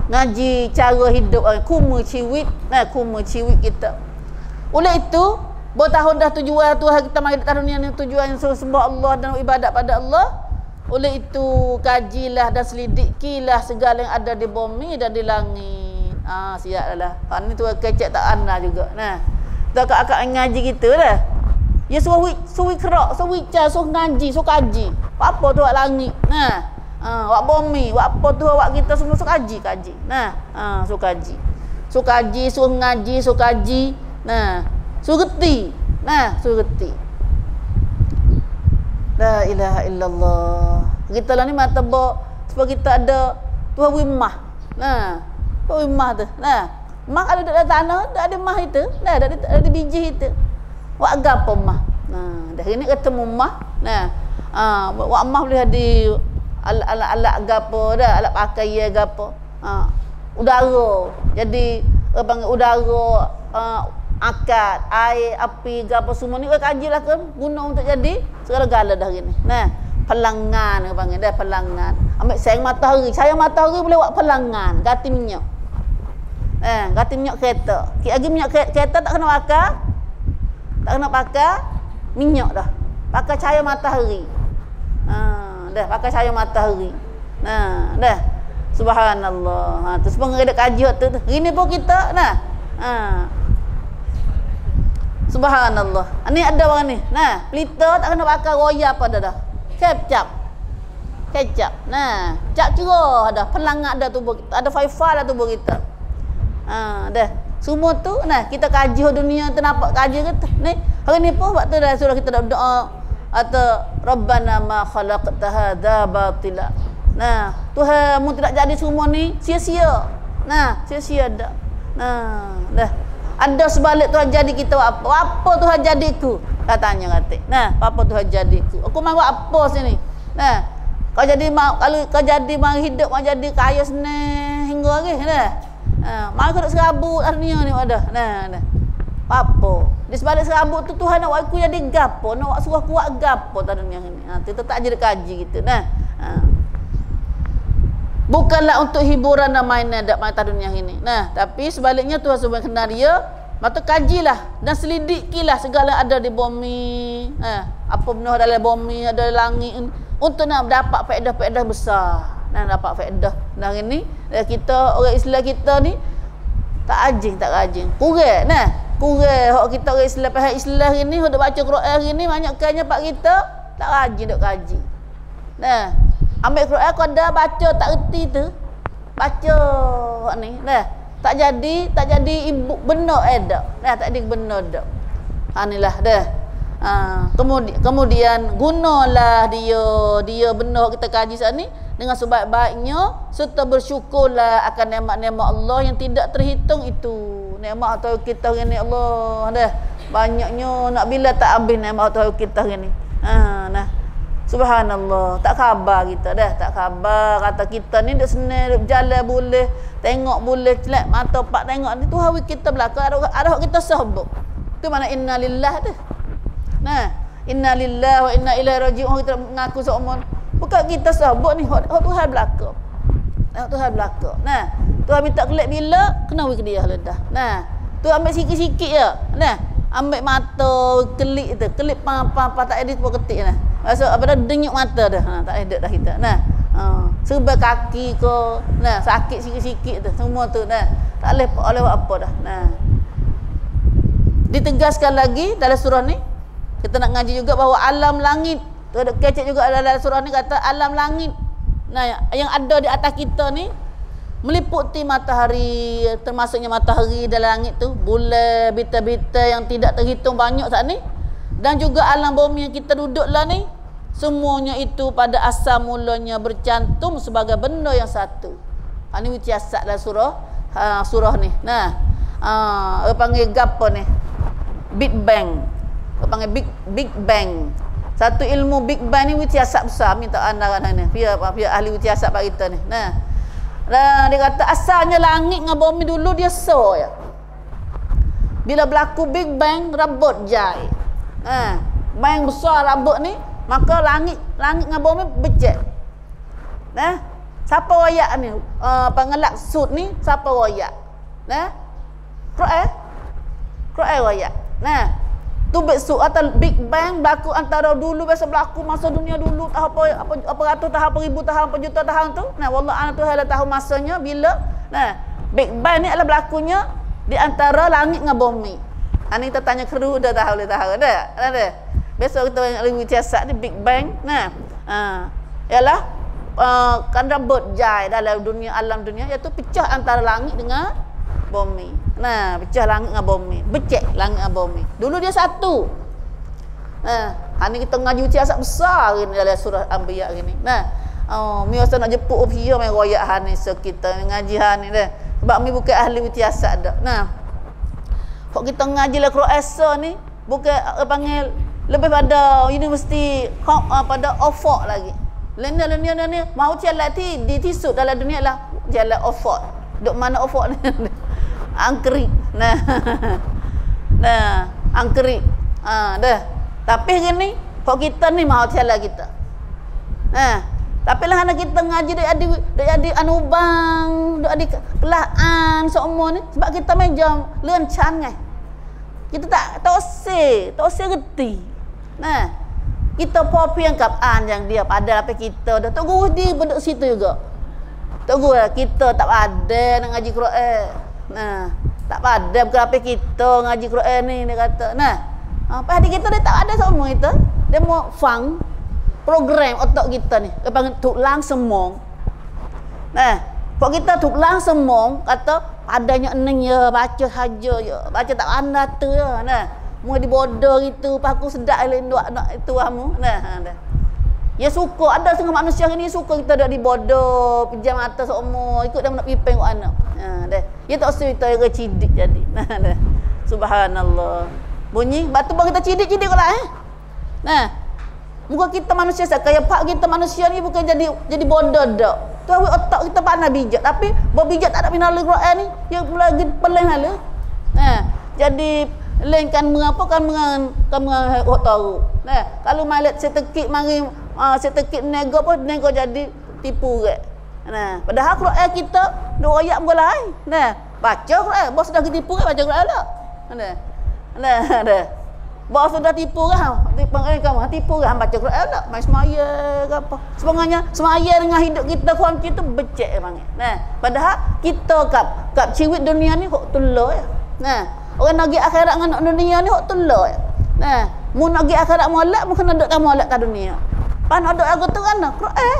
ngaji cara hidup kuma ciwit kuma ciwit kita. Oleh itu bertahun dah tujuan Tuhan kita mari kat dunia ni tujuan sembah Allah dan ibadat pada Allah. Oleh itu kajilah dan selidikilah segala yang ada di bumi dan di langit. Siap dah. Ni tu kecek tak anda juga. Nah. Tak akak ngaji kita dah. Ya suwi kerak, suwi cah, suwi ngaji, suwi kaji. Apa tu wak langit. Nah. Wak bumi, wak apa tu wak kita semua suwi kaji. Nah. Suwi kaji. Suwi kaji, suwi ngaji, suwi kaji. Nah. Suwi reti. Nah, suwi reti. La ilaha illallah. Kita lah ni mata bok sebab kita ada Tuhan wimah. Nah. Tuhan wimah tu. Nah. Mak ada dalam tanah, tak ada mah itu. Nah, ada biji itu. Wak gapo mah. Nah, dah ini ketemu mah. Nah. Wak mah boleh di alat gapo dah, alat pakai gapo. Udara. Jadi panggil udara, akad, air, api gapo semua ni kajilah ke guna untuk jadi segala-gala dah gini. Nah, pelangan panggil dah pelangan. Ambil sayang matahari. Sayang matahari boleh buat pelangan, ganti minyak. Ganti minyak kereta. Lagi minyak kereta tak kena pakai. Tak kena pakai minyak dah. Pakai cahaya matahari. Dah pakai cahaya matahari. Dah. Subhanallah. Tu sebab ada kaji tu. Ini pun kita nah. Subhanallah. Ni ada orang ni. Nah, pelita tak kena pakai roya apa dah. Kecap. Nah, cap cerah dah. Pelangat dah tubuh kita. Ada faifa dah tubuh kita. Dah. Semua tu nah kita kaji dunia tu nampak kaji kita. Ni hari ni pun waktu dah surah kita doa atau Rabbana ma khalaqta hadza batila. Nah, Tuhan mu tidak jadi semua ni sia-sia. Nah, sia-sia dah. Nah, dah. Ada sebalik Tuhan jadi kita apa? Apa Tuhan jadiku? Katanya kata. Nah, apa Tuhan jadiku? Aku mau buat apa sini? Nah, kau jadi mau kalau kau jadi mau hidup mau jadi kaya senang hingga lagi nah. Mari kau duk serabut dunia ni ada. Nah. Apa? Di sebalik serabut tu Tuhan nak buat aku jadi gapo? Nak buat suruh kuat gapo kat dunia ni. Kita tak jadi kaji gitu. Nah. Bukanlah untuk hiburan dan mainan dak mata dunia ini. Nah, tapi sebaliknya Tuhan subhanahu kenal dia, maka kajilah dan selidikilah segala ada di bumi. Apa benda dalam bumi, ada langit untuk nak dapat faedah-faedah besar. Nah, dapat faedah. Dan ini kita orang Islam kita ni tak rajin. Kurang nah. Kurang hak kita orang Islam faham Islam ini, hak baca Quran ini banyakkannya pak kita tak rajin duk kaji. Nah, ambil Quran kau dah baca tak reti tu. Baca hak ni. Nah, tak jadi ibu benar dak. Nah, tak jadi benar dak. Inilah dah. Kemudian gunalah dia benar kita kaji saat ni dengan sebaik-baiknya serta bersyukurlah akan nikmat-nikmat Allah yang tidak terhitung itu. Nikmat atau kita hari ni Allah dah banyaknya nak bila tak habis nikmat atau kita hari ni. Nah. Subhanallah, tak khabar kita dah, tak khabar kata kita ni duk senang duk berjalan boleh, tengok boleh celak mata pak tengok ni tu hawi kita belaka ada kita sebut. Tu mana innalillah tu. Nah, innalillahi wa inna ilaihi raji'un kita mengaku seumur. Bukan kita sebut ni hak Tuhan belaka. Tuhan belaka. Nah, Tuhan minta kelak bila kena we ke dia dah. Nah, tu ambil sikit-sikit je. Nah, ambil mata kelip tu, kelip apa tak edit pun ketik nah. Maksud apa dah denyuk mata dah. Tak edit dah kita. Nah, serba kaki ke, nah sakit sikit-sikit tu semua tu nah. Tak boleh apa dah. Nah. Ditegaskan lagi dalam surah ni kita nak ngaji juga bahawa alam langit tu ada kecek juga dalam surah ni kata alam langit. Nah, yang ada di atas kita ni meliputi matahari, termasuknya matahari dalam langit tu, bulan, bintang-bintang yang tidak terhitung banyak saat ni, dan juga alam bumi yang kita duduk lah ni, semuanya itu pada asal mulanya bercantum sebagai benda yang satu. Ini wityasat dalam surah ni. Nah, panggil gapo ni? Big Bang. Panggil Big Bang. Satu ilmu Big Bang ni wityasat besar minta anda kan ni. Pihak ahli wityasat pak kita ni. Nah. Dan dia kata asalnya langit dengan bumi dulu dia so ya. Bila berlaku Big Bang rabut jai. Bang besar rabut ni, maka langit dengan bumi becek. Nah. Siapa royak ni? Pengelak sud ni siapa royak? Nah. Quran royak. Nah. Tu besok atau Big Bang berlaku antara dulu biasa berlaku masa dunia dulu apa ratus tahun, apa ribu tahun, apa juta tahun tu. Nah, wallah tu hala tahu masanya bila. Nah, Big Bang ni adalah berlakunya di antara langit dengan bumi. Ani kita tanya keru dah tahu dah. Ada. Besok kita ilmu siasat ni Big Bang. Nah, ialah kan rambut jai dalam dunia alam dunia iaitu pecah antara langit dengan bumi. Nah, pecah langit dengan bumi, becek langit dengan bumi. Dulu dia satu. Nah, hari kita ngaji siasat besar ni dalam surah Anbiya gini. Nah, miasa nak jemput upia main royak hani kita ngaji hani dah. Sebab mi bukan ahli siasat dah. Nah, kok kita ngaji lah Quran ni bukan panggil lebih pada universiti pada Oxford lagi. Lena ni mau jalan di tisuk dalam dunia lah jalan Oxford. Duk mana Oxford ni? Angkerik. Nah, angkerik. Dah. Tapi gini, kok kita ni mau jalan kita. Tapi lah anak kita ngaji dak jadi anubang, dak jadi kelaan semua ni sebab kita meja lencang kan. Kita tak usah reti. Nah, kita popi yang kapan yang dia pada apa kita dah tak guru dia duduk situ juga. Tak guru kita tak ada nak ngaji Quran. Nah, tak pada berapa kita ngaji Quran ni dia kata. Nah, apa hati kita dia tak ada semua kita. Dia mau fang program otak kita ni. Dia panggil tulang semong. Nah, kok kita tulang semong kata adanya eneng ya baca saja ya. Baca tak anda tu ya. Nah, mu di bodoh gitu paku sedak lain nak itu kamu. Nah, dah. Ya suka ada setengah manusia ni suka kita dak di bodoh, pejam mata semua, ikut dia nak pipeng kok anak. Dah. Ya tak usah kita cidik jadi. Nah, dah. Subhanallah. Bunyi batu bang kita cidik lah Nah, muka kita manusia kaya pak kita manusia ni bukan jadi bodoh dak. Tu otak kita pandai bijak tapi bijak tak ada minal Quran ni yang lagi peleng hala. Nah, jadi lain kan mengapa kan hok tahu. Nah, kalau malet setekik mari setekik nego apa nego jadi tipu ke. Nah, padahal Quran kita dua ayat mulai. Nah, baca Quran bos sudah tipu ke baca Quran lah. Nah. Bos sudah tipu kan? Kamu tipu kan baca Quran tak? Mai semaya ke apa? Sebenarnya semaya dengan hidup kita kunci tu becek memang. Nah, padahal kita kap ciwit dunia ni hok tulo ya. Nah, orang nak pergi akhirat dengan dunia ni hok tulo ya. Nah, mu nak pergi akhirat molek mu kena duk molek kat dunia. Pan ada aku tu kan Quran.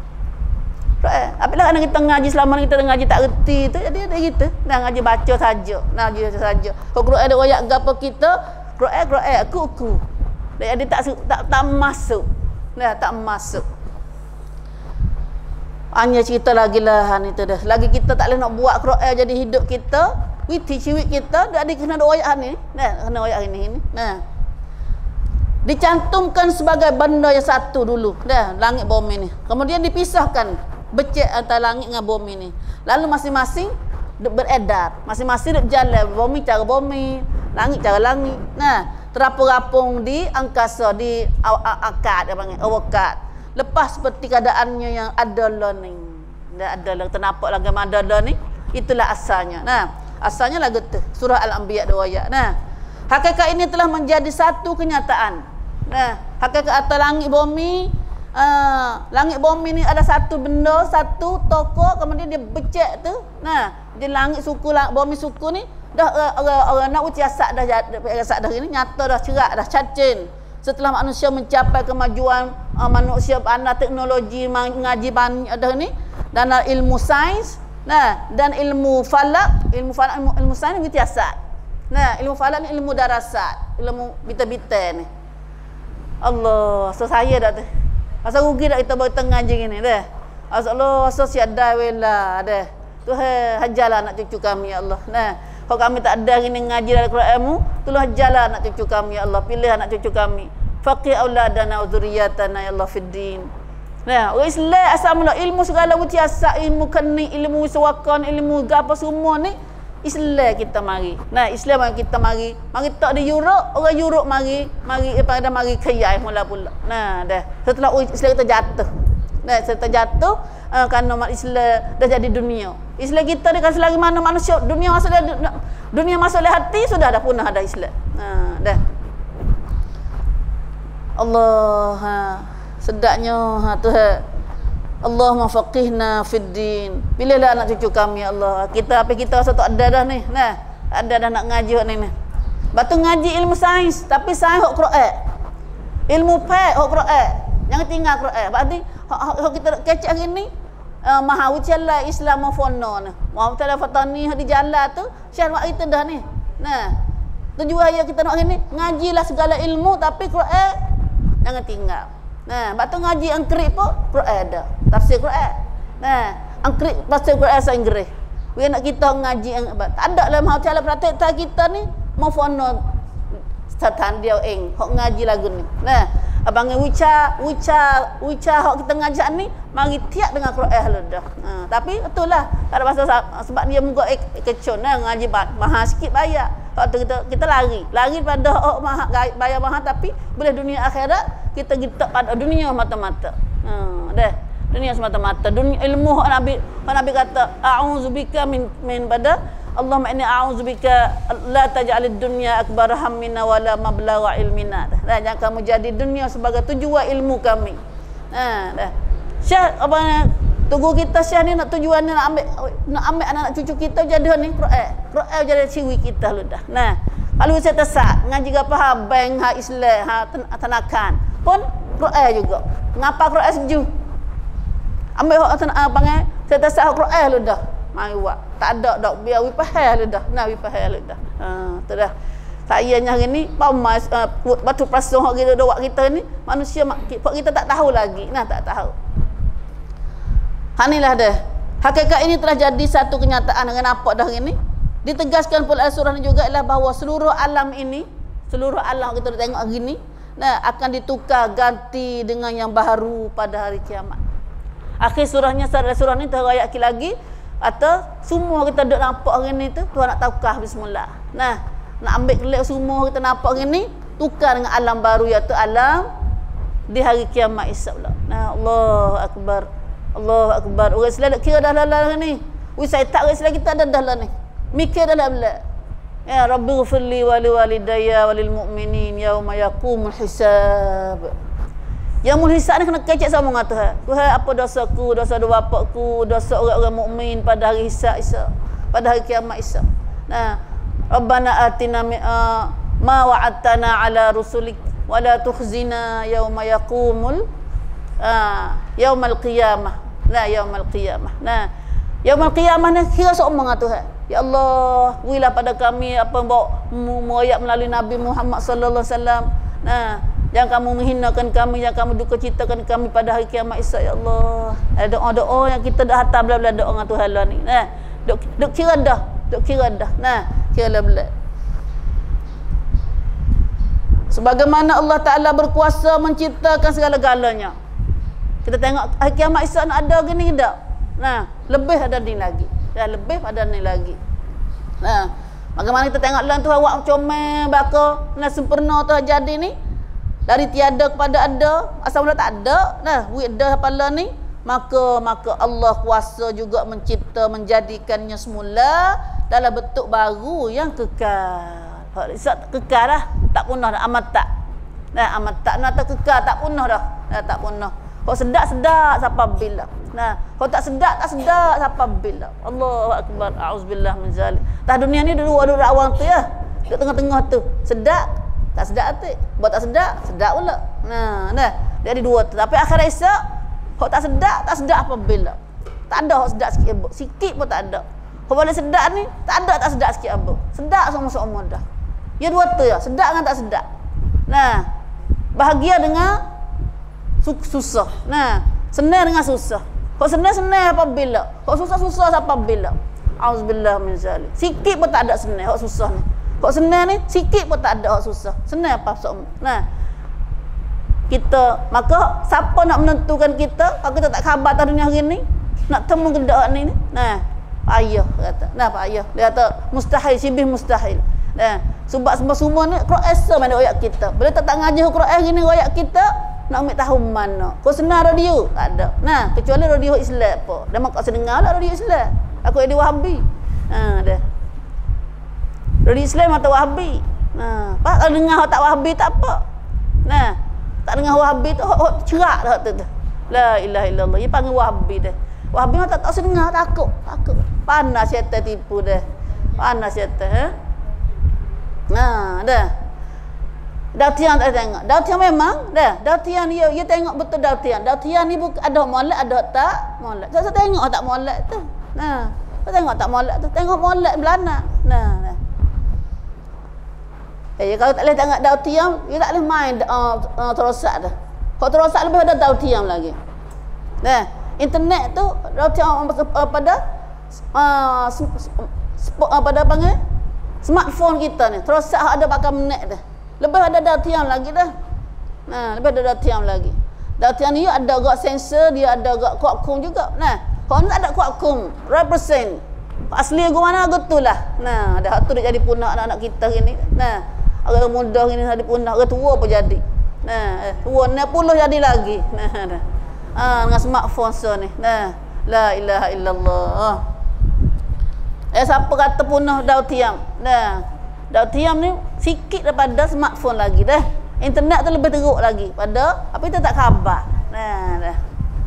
Apabila kita ngaji selama ni kita ngaji tak reti tu jadi ada gitu. Nah, ngaji baca saja. Nah, ngaji saja. Kok Quran ada ayat gapo kita Quran kuku. Dia tak masuk. Nah, tak masuk. Hanya cerita lagi lah itu dah. Lagi kita tak boleh nak buat Quran jadi hidup kita, witi ciwik kita dak ada kena ayat ni. Nah, kena ayat ini. Nah. Dicantumkan sebagai benda yang satu dulu. Dah, langit bumi ni. Kemudian dipisahkan becek antara langit dengan bumi ni. Lalu masing-masing beredar. Masing-masing duk jalan bumi cara bumi, langit cara langit. Nah, terapung-rapung di angkasa di akad apa panggil awakat. Lepas seperti keadaannya yang ada learning. Dah ada lah ternampak lagi ada ni. Itulah asalnya. Nah, asalnya lagu tu surah Al-Anbiya 2 ayat. Nah, hakikat ini telah menjadi satu kenyataan. Nah, hakikat atas langit bumi ni ada satu benda, satu tokoh, kemudian dia becek tu. Nah, di langit suku bumi suku ni dah orang nak uciasak dah ini nyata dah cerak dah cacin. Setelah manusia mencapai kemajuan manusia pandai teknologi mengaji dah ni dan ilmu sains, nah, dan ilmu falak, ilmu sains uciasak. Nah, ilmu falak ni ilmu darasat, ilmu bita-bita ni. Allah, so saya dah tu. Asal rugi dah kita baru tengah je gini dah. Allah, so siada wela dah. Tuhan hajarlah anak cucu kami ya Allah. Nah, kalau kami tak ada gini ngaji dalam Quran-Mu, tolong hajarlah anak cucu kami ya Allah. Pilih anak cucu kami. Faqih auladana wa dzurriyyatana ya Allah fid din. Nah, orang Islam asal mula ilmu segala uciasa, ilmu kening, ilmu sewakan, ilmu gapo semua ni Islam kita mari. Nah, Islam yang kita mari. Mari tak di Europe, orang Europe mari pada mari kaya mula pula. Nah, dah. Setelah Islam kita jatuh. Nah, serta jatuh kerana umat Islam dah jadi dunia. Islam kita ni kan selagi mana manusia dunia masuk oleh hati sudah dah punah dah Islam. Dah. Allah sedaknya Tuhan. Allahumma faqihna fid din. Pilihlah anak cucu kami ya Allah. Kita apa kita rasa tak ada dah ni. Nah, ada dah nak ngaji ni. Batu ngaji ilmu sains tapi sains hok Quran. Ilmu fiqh hok Quran. Jangan tinggal Quran. Berarti hok kita kecek hari ni maha ucala Islam fono nah. Mau tala fatani di jalan tu syar wak kita dah ni. Nah, tujuan yang kita nak ni ngajilah segala ilmu tapi Quran jangan tinggal. Nah, batu ngaji angkrik pun Quran ada. Tafsir Quran. Nah, angkrik tafsir Quran bahasa Inggeris. We nak kita ngaji tak ada lah mau cara praktek kita ni mau fono statan dia hok ngaji lagu ni. Nah, abang wica hok kita ngajak ni mari tiap dengan Quran lu dah. Tapi betul lah tak ada pasal sebab dia muka kecon ngaji mahal sikit bayar. Waktu kita lari pada mahal bayar mahal tapi boleh dunia akhirat kita pada dunia mata-mata. Dah dunia semata-mata dunia ilmu Nabi kata a'udzubika min pada Allahumma inni a'udzubika la taj'alid dunya akbar hammina wala mablagha ilmina. Dah jangan kamu jadi dunia sebagai tujuan ilmu kami. Dah Syekh apa tunggu kita Syekh ni nak tujuannya nak ambil anak cucu kita jadi ni Quran jadi ciwi kita lu dah. Nah kalau saya tersat ngaji apa bank Islam tanakan pun Quran juga ngapa Quran seju ambil hak panggil saya tersat Quran lu dah mari buat tak ada dak biar wi faham lu dah nah wi faham lu dah tu dah sayanya hari ni pamas batu pasung hak kita buat kita ni manusia kita tak tahu lagi nah tak tahu. Hanilah dah. Hakikat ini telah jadi satu kenyataan dengan apa dah ini. Ditegaskan pula surah ini juga ialah bahawa seluruh alam ini, seluruh alam kita tengok hari ini, nah akan ditukar ganti dengan yang baru pada hari kiamat. Akhir surahnya surah ni terayat lagi atau semua kita duk nampak hari ni tu Tuhan nak tukar bismillah. Nah, nak ambil kelak semua kita nampak hari ni tukar dengan alam baru iaitu alam di hari kiamat insya-Allah. Nah, Allahu akbar. Allahu akbar. Orang Islam nak kira dah lah ni. Saya tak orang Islam kita dah lah ni. Mikir dah lah. Ya Rabbi ghfirli wa li walidayya wa lil mu'minin yauma yaqumul hisab. Yaumul hisab ni kena kecek sama dengan Tuhan. Tuhan apa dosaku, dosa dua bapakku, dosa orang-orang mukmin pada hari hisab pada hari kiamat hisab. Nah, Rabbana atina ma wa'adtana ala rusulik wa la tukhzina yauma yaqumul yaumal qiyamah. Nah, yaumal qiyamah. Nah, yaumal qiyamah ni kira seumur dengan Tuhan. Ya Allah, berilah pada kami apa yang bawa muayat melalui Nabi Muhammad sallallahu alaihi wasallam. Nah, jangan kamu menghinakan kami, jangan kamu duka citakan kami pada hari kiamat esok ya Allah. Ada doa-doa yang kita dah hantar bela-bela doa dengan Tuhan lah ni. Nah, duk kira dah. Nah, kira bela. Sebagaimana Allah Taala berkuasa menciptakan segala-galanya. Kita tengok hari kiamat esok nak ada gini tak? Nah, lebih ada ni lagi. Dah lebih ada ni lagi. Nah, bagaimana kita tengok lan Tuhan buat comel baka nah sempurna tu jadi ni. Dari tiada kepada ada, asal mula tak ada. Nah, wid dah kepala ni, maka Allah kuasa juga mencipta menjadikannya semula dalam bentuk baru yang kekal. Hak esok kekal dah, tak punah dah amat tak. Nah, amat tak nak kekal tak punah dah. Dah tak punah. Kau sedap sampai bila. Nah, kau tak sedap sampai bila. Allahu akbar. Auzubillah min zalik. Tah dunia ni dua awang tu ya. Dekat tengah-tengah tu. Sedap, tak sedap hati. Buat tak sedap pula. Nah. Dia ada dua tu. Tapi akhirat esok, kau tak sedap apa bila. Tak ada kau sedap sikit pun tak ada. Kau boleh sedap ni, tak sedap sikit apa. Sedap semua-semua dah. Ya dua tu ya, sedap dengan tak sedap. Nah, bahagia dengan susah. Nah, senang dengan susah. Kau senang apabila. Kau susah apabila. Auzubillah min zalik. Sikit pun tak ada senang, kau susah ni. Kau senang ni, sikit pun tak ada kau susah. Senang apa semua. Nah, kita maka siapa nak menentukan kita kalau kita tak khabar atas dunia hari ni nak temu kedak ni nah payah kata nah payah dia kata mustahil sibih mustahil nah sebab semua ni Quran sama ada ayat kita bila tak ngaji Quran gini ayat kita nak ambil tahu mana. Kau senar radio? Tak ada. Nah, kecuali radio Islam apa. Dah mak sedengar lah radio Islam. Aku jadi Wahabi. Dah. Radio Islam atau Wahabi. Pak kalau dengar tak Wahabi tak apa. Nah, tak dengar Wahabi tu cerak dah tu. La ilaha illallah. Dia panggil Wahabi dah. Wahabi mah tak sedengar, takut. Panas syaitan tipu dah. Panas syaitan, dah. Dautian tak tengok. Dautian memang dah. Dautian dia tengok betul dautian. Dautian ni bukan ada molek ada tak molek. Saya tengok tak molek tu. Saya tengok tak molek tu. Tengok molek belana. Kalau tak boleh tengok dautian, dia tak boleh main terosak dah. Kalau terosak lebih ada dautian lagi. Internet tu dautian pada pada panggil smartphone kita ni. Terosak ada bakal minit dah. Lebih ada dautian lagi dah. Lebih ada dautian lagi. Dautian ni ada agak sensor, dia ada agak Qualcomm juga. Kalau tak ada Qualcomm, 100%. Asli aku mana betul lah. Dah tu dia jadi punah anak-anak kita gini. Orang muda gini jadi punah, orang tua pun jadi. Tua 60 jadi lagi. Dengan smartphone so ni. La ilaha illallah. Siapa kata punah dautian? Dautian ni sikit daripada smartphone lagi dah. Internet tu lebih teruk lagi pada apa kita tak khabar. Dah.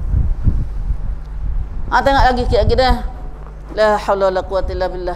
Tengok lagi sikit lagi dah. La haula wala quwwata illa billah.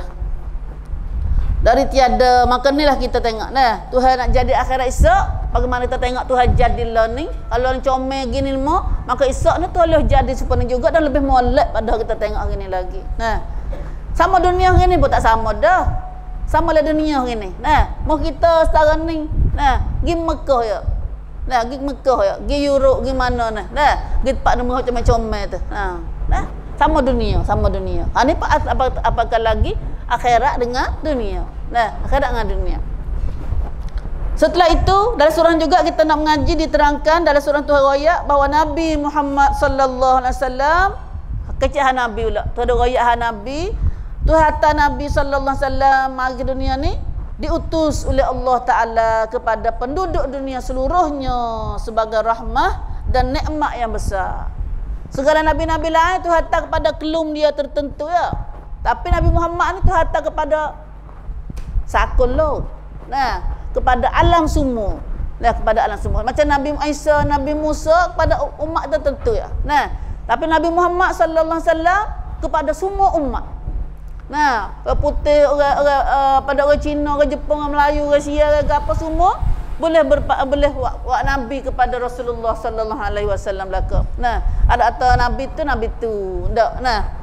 Dari tiada, maka inilah kita tengok. Tuhan nak jadi akhirat esok, bagaimana kita tengok Tuhan jadilah ni. Kalau orang comel gini mau, maka esok ni Tuhan jadi sepenuhnya juga dan lebih molek pada kita tengok gini lagi. Sama dunia gini pun tak sama dah. Sama lah dunia gini. Mau kita sekarang ni, pergi Mekah ya. Pergi Mekah ya. Pergi Europe, pergi mana ni. Pergi tempat nombor comel tu. Sama dunia. Ni apakah lagi akhirat dengan dunia. Akhirat dengan dunia. Setelah itu, dalam surah juga kita nak mengaji diterangkan dalam surah Tuhan royak bahawa Nabi Muhammad sallallahu alaihi wasallam kecil Nabi pula. Tu ada royak Nabi. Tuhan Nabi sallallahu alaihi wasallam mari ke dunia ni diutus oleh Allah Taala kepada penduduk dunia seluruhnya sebagai rahmah dan nikmat yang besar. Segala nabi-nabi lain Tuhan hantar kepada kelum dia tertentu ya. Tapi Nabi Muhammad ni Tuhan hantar kepada sakul lo. Kepada alam semua. Kepada alam semua. Macam Nabi Isa, Nabi Musa kepada umat tertentu ya. Tapi Nabi Muhammad sallallahu alaihi wasallam kepada semua umat. Orang putih, pada orang Cina, orang Jepun, orang Melayu, orang Sia, orang apa semua boleh buat nabi kepada Rasulullah sallallahu alaihi wasallam belaka. Ada atau nabi tu. Ndak.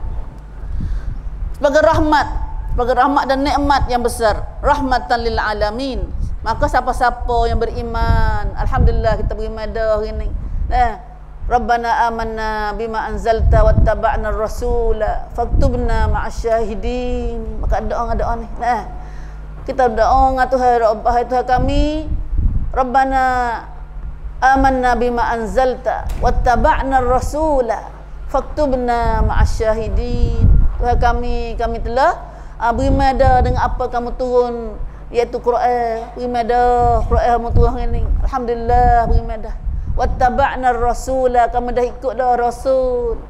Sebagai rahmat dan nikmat yang besar, rahmatan lil alamin. Maka siapa-siapa yang beriman, alhamdulillah kita beriman dah hari ni. Rabbana amanna bima anzalta wattaba'na ar-rasula faktubna ma'asyahidin. Maka doa ni. Kita doa dengan Tuhan kami, Rabbana amanna bima anzalta wattaba'na ar-rasula faktubna ma'asyahidin. Tuhan kami telah beriman dengan apa kamu turun, iaitu Quran. Beriman Quran kamu turun ini. Alhamdulillah beriman dah. Wattaba'na ar-rasula, kamu dah ikut dah rasul.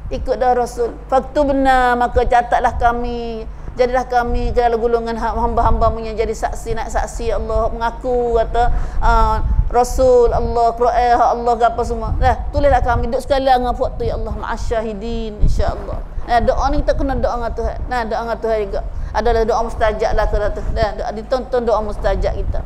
Faktubna, maka catatlah kami, jadilah kami ke dalam golongan hamba-hamba-Mu yang jadi saksi, nak saksi Allah, mengaku kata rasul Allah, Quran Allah apa semua. Tulislah kami duduk sekali dengan waktu ya Allah ma'asyahidin insya-Allah. Doa ni kita kena doa dengan Tuhan. Doa dengan Tuhan juga. Adalah doa mustajab lah kata. Doa ditonton doa mustajab kita.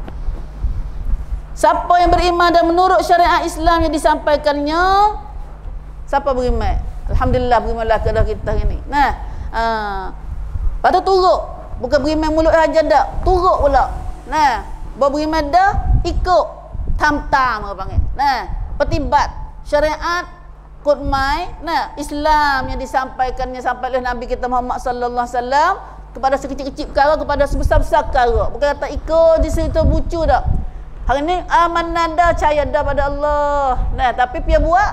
Siapa yang beriman dan menurut syariat Islam yang disampaikannya, siapa beriman? Alhamdulillah berimanlah kepada kita ini. Lepas tu turut. Bukan beriman mulut saja dah. Turut pula. Beriman dah, ikut. Tam-tam orang panggil. Petibat syariat kudmai, Islam yang disampaikannya sampai oleh Nabi kita Muhammad sallallahu alaihi wasallam kepada sekecil-kecil perkara, kepada sebesar-besar perkara. Bukan kata ikut di situ bucu dah. Hari ni amanah dah, percaya dah pada Allah. Tapi dia buat.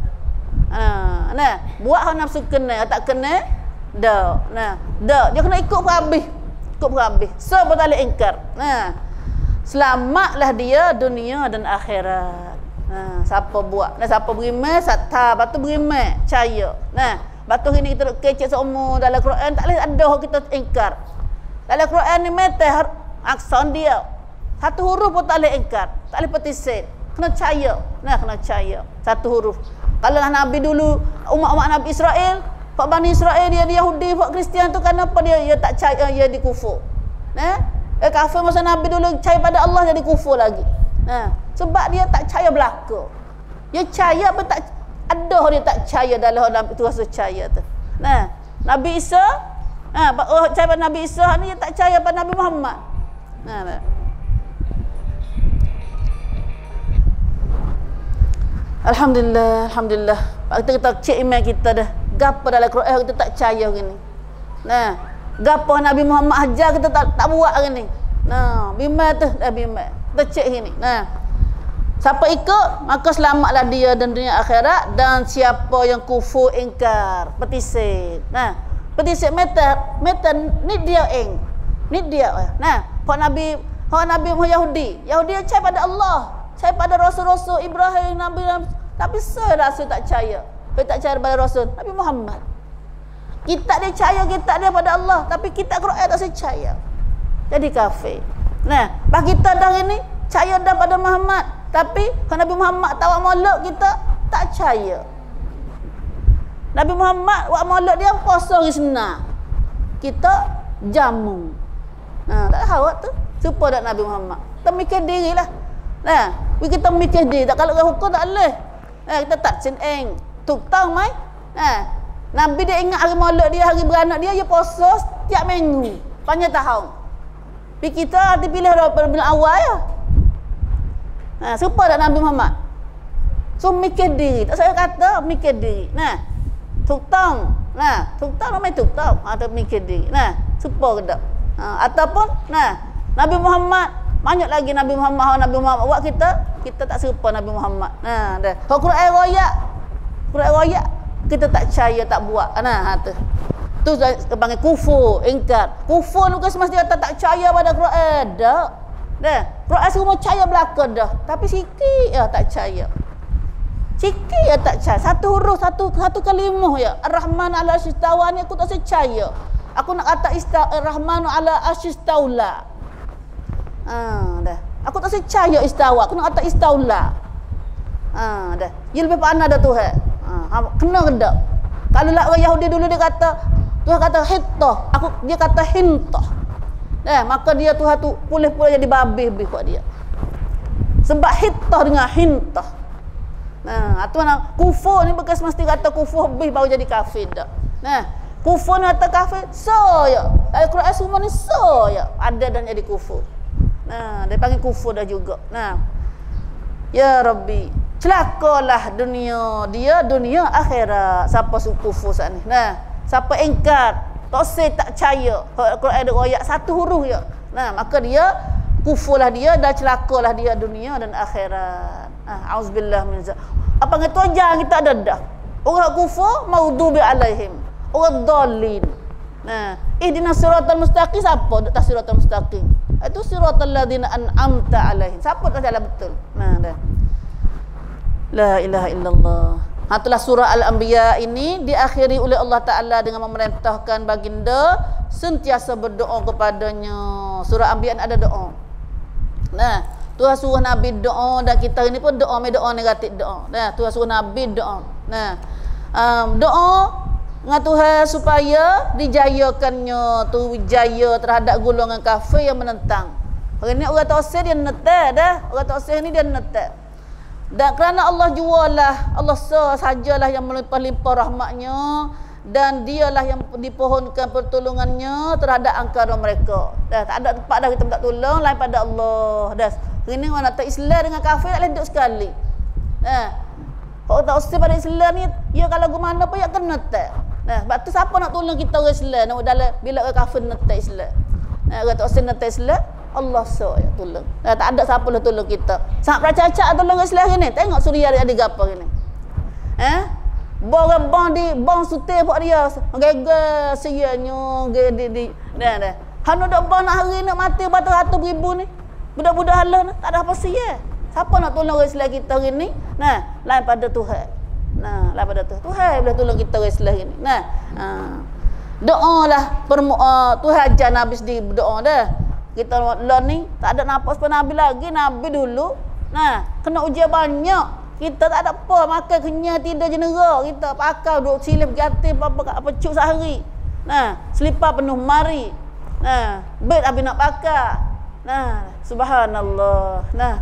Buat hang nafsu kena, tak kena dah. Dia kena ikut habis. So bertali ingkar. Selamatlah dia dunia dan akhirat. Siapa buat? Nah, siapa beriman, satha, lepas tu beriman, percaya. Nah, lepas tu ini kita kecek seumur dalam Quran, tak boleh ada kita ingkar. Dalam Quran ni metah aksan dia. Satu huruf pun tak boleh ingkar, tak boleh petisir. Kena percaya. Nah, kena percaya. Satu huruf. Kalau lah Nabi dulu, umat-umat Nabi Israel, Pak Bani Israel, dia Yahudi, Pak Kristian tu kenapa dia tak percaya, dia dikufur. Nah, kafir masa Nabi dulu percaya pada Allah jadi kufur lagi. Sebab dia tak percaya belaka. Dia percaya apa tak ada dia tak percaya dalam Nabi tu rasa percaya tu. Nah, Nabi Isa, percaya pada Nabi Isa ni dia tak percaya pada Nabi Muhammad. Nah. Alhamdulillah, alhamdulillah. Kita cek iman kita dah. Gapo dalam Quran kita tak percaya hari ni. Nah, gapo Nabi Muhammad ajar kita tak buat hari ni. Nah, bimbang tu dah bimbang. Kita cek hari ni. Nah. Siapa ikut maka selamatlah dia dan dunia akhirat, dan siapa yang kufur ingkar, petisik. Nah, petisik meta ni dia Ni dia. Nah, hak Nabi Yahudi percaya pada Allah. Saya pada Rasul-Rasul Ibrahim, tapi saya rasa tak percaya. Saya tak percaya pada Rasul Nabi Muhammad. Kita dia percaya kita dia pada Allah, tapi kita Quran tak percaya. Jadi kafir. Nah, bagi kita dah ini percaya dah pada Muhammad, tapi kalau Nabi Muhammad tahu maulud kita tak percaya. Nabi Muhammad buat maulud dia puasa hari Senin. Kita jamu. Tak tahu tu. Supaya tak Nabi Muhammad. Kita mikir dirilah. Nah, kita mikir diri. Tak kalau hukum tak boleh. Kita tak seneng. Tuk tahu mai. Nabi dia ingat hari maulud dia, hari beranak dia puasa setiap minggu. Panjang tahun. Tapi kita dipilih daripada bulan awal ya. Supaya tak Nabi Muhammad. So mikir diri. Tak saya kata mikir diri. Nah, tuk tahu. Tuk tahu namanya tuk tahu. Atau mikir diri. Supaya ke tak. Ataupun Nabi Muhammad, banyak lagi Nabi Muhammad buat kita tak serupa Nabi Muhammad. Dah. Kalau Quran royak kita tak percaya, tak buat. Tu panggil kufur, ingkar. Kufur bukan semestinya tak percaya pada Quran. Dah. Quran semua percaya belaka dah, tapi sikit tak percaya. Sikit tak percaya. Satu huruf, satu kalimah ya. Ar-Rahman 'ala al-istawa ni aku tak percaya. Aku nak kata Ar-Rahmanu 'ala al-istaula. Dah. Aku tak percaya istawa, aku nak kata istaula. Dah. Dia lebih pandai dah Tuhan. Kena ke tak? Kalau lah orang Yahudi dulu dia kata Tuhan kata hittah, dia kata hintah. Maka dia Tuhan tu pulih-pulih jadi babi kat dia. Sebab hittah dengan hintah. Itu mana kufur ni bukan mesti kata kufur habis baru jadi kafir dak. Kufur ni kata kafir so ya. Dalam Quran semua ni so ya. Ada dan jadi kufur. Dia panggil kufur dah juga. Ya Rabbi, celakalah dunia akhirat. Siapa kufur saat ni? Siapa ingkar, tak percaya, Quran ada royak satu huruf ya. Maka dia kufurlah dia dan celakalah dia dunia dan akhirat. Auzubillah min zalik. Apa ngatu ajar kita ada dah. Orang kufur maghdubi alaihim. Orang dhalin. Ihdinas siratal mustaqim, siapa tak siratal mustaqim? Itu siratal ladzina an'amta alaihim. Siapa tak jalan betul? Dah. La ilaha illallah. Itulah surah Al-Anbiya ini diakhiri oleh Allah Ta'ala dengan memerintahkan baginda sentiasa berdoa kepadanya. Surah Anbiya ada doa. Tuhan suruh Nabi doa, dan kita ini pun doa negatif doa. Tuhan suruh Nabi doa. Doa dengan Tuhan supaya dijayakannya tu wijaya terhadap golongan kafir yang menentang. Hari ni orang tausih dia netek dah. Orang tausih ni dia netek. Dan kerana Allah jualah, Allah sahajalah yang melimpah-limpah rahmatnya, dan dialah yang dipohonkan pertolongannya terhadap angkara mereka. Dah tak ada tempat dah kita minta tolong lain pada Allah. Dah. Hari ni orang nak Islam dengan kafir tak boleh duduk sekali. Kalau tak usah pada Islam ni, ya kalau ke mana pun ya kena tak. Sebab tu siapa nak tolong kita orang Islam bila orang kafir netek Islam. Orang tak usah netek Islam, Allah ya tolong. Tak ada siapa boleh tolong kita. Sangat percacak tolong Islam ni. Tengok Suria ada gapo ni. Bang sutir pak dia. Gegar sianya di. Hanu dak bang nak hari nak mati batu-batu ribu ni. Budak-budak halah ni tak ada apa sia. Siapa nak tolong orang Islam kita hari ni? Nah, lain pada Tuhan. Nah, lain pada Tuhan. Tuhan boleh tolong kita orang Islam hari ni. Nah, doalah Tuhan ajar Nabi sendiri berdoa dah. Kita lah ni tak ada nampak seperti Nabi lagi, Nabi dulu. Nah, kena ujian banyak. Kita tak ada apa, makan kenyang tidur jenera. Kita pakai duduk silip gatil apa cuk sehari. Nah, selipar penuh mari. Nah, bed habis nak pakai. Nah, subhanallah. Nah.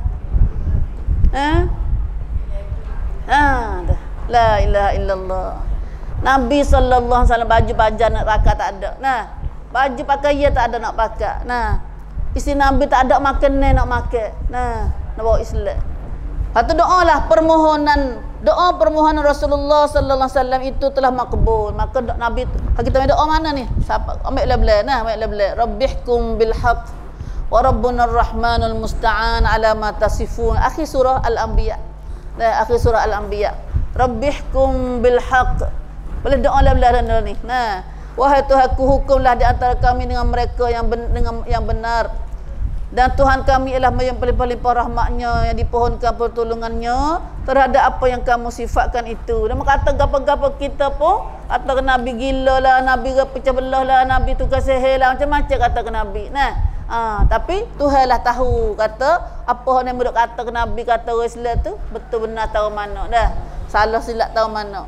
Dah. La ilaha illallah. Nabi sallallahu alaihi wasallam baju baja nak pakai tak ada. Nah, baju pakaian tak ada nak pakai. Nah, isteri Nabi tak ada makanan nak makan. Nah, nak bawa Islam. Lepas tu doa permohonan Rasulullah sallallahu alaihi wasallam itu telah makbul. Maka Nabi kita doa mana ni? Siapa ambil label nah, ambil label. Rabbihkum bil haqq wa rabbuna ar-rahmanul musta'an ala ma tasifun. Akhir surah Al-Anbiya. Nah, akhir surah Al-Anbiya. Rabbihkum bil haqq. Boleh doa label ni. Nah, wahai Tuhanku, hukumlah di antara kami dengan mereka yang benar. Dan Tuhan kami ialah yang pelimpah-limpah rahmatnya, yang dipohonkan pertolongannya terhadap apa yang kamu sifatkan itu. Dan kata gapa-gapa kita pun, kata ke Nabi gila lah, Nabi pecah belah lah, Nabi tukar sihir lah, macam-macam kata ke Nabi. Nah, tapi Tuhan lah tahu, kata apa yang murid kata ke Nabi, kata orang Islam tu betul benar tahu mana dah, salah silap tahu mana.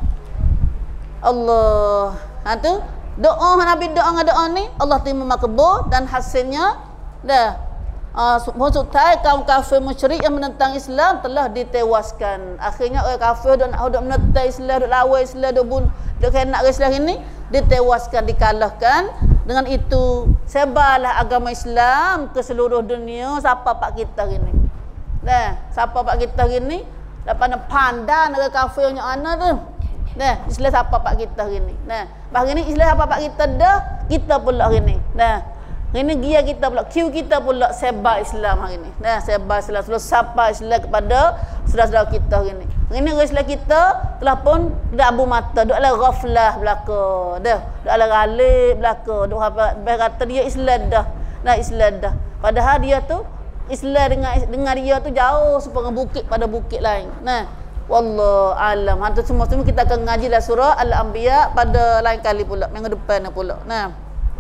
Allah. Tu doa Nabi doa ni Allah terima makbul dan hasilnya dah. Maksudnya kaum kafir musyrik yang menentang Islam telah ditewaskan. Akhirnya orang kafir duk menentang Islam, duk lawan Islam, duk kena Islam ini ditewaskan, dikalahkan. Dengan itu sebarlah agama Islam ke seluruh dunia. Siapa pak kita gini? Nah, siapa pak kita gini? Dapat pandan orang kafir yang ana tu. Nah, Islam siapa pak kita gini? Nah, hari ni Islam siapa pak kita dah, kita pula hari ni. Nah, ini gia kita pula, Q kita pula sebar Islam hari ni. Nah, sebar Islam, selalu sapa Islam kepada saudara-saudara kita hari ni. Hari ni Islam kita telah pun dah abu mata, duk ala ghaflah belaka. Dah, duk ala ghalib belaka. Duk kata dia Islam dah. Nah, Islam dah. Padahal dia tu Islam dengan dia tu jauh seperti bukit pada bukit lain. Nah, wallahu alam. Hantu semua kita akan ngaji lah surah Al-Anbiya pada lain kali pula, minggu depan pula. Nah.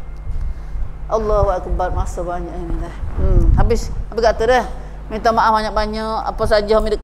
Allahu akbar, masa banyak ini dah. Habis kata dah. Minta maaf banyak-banyak apa saja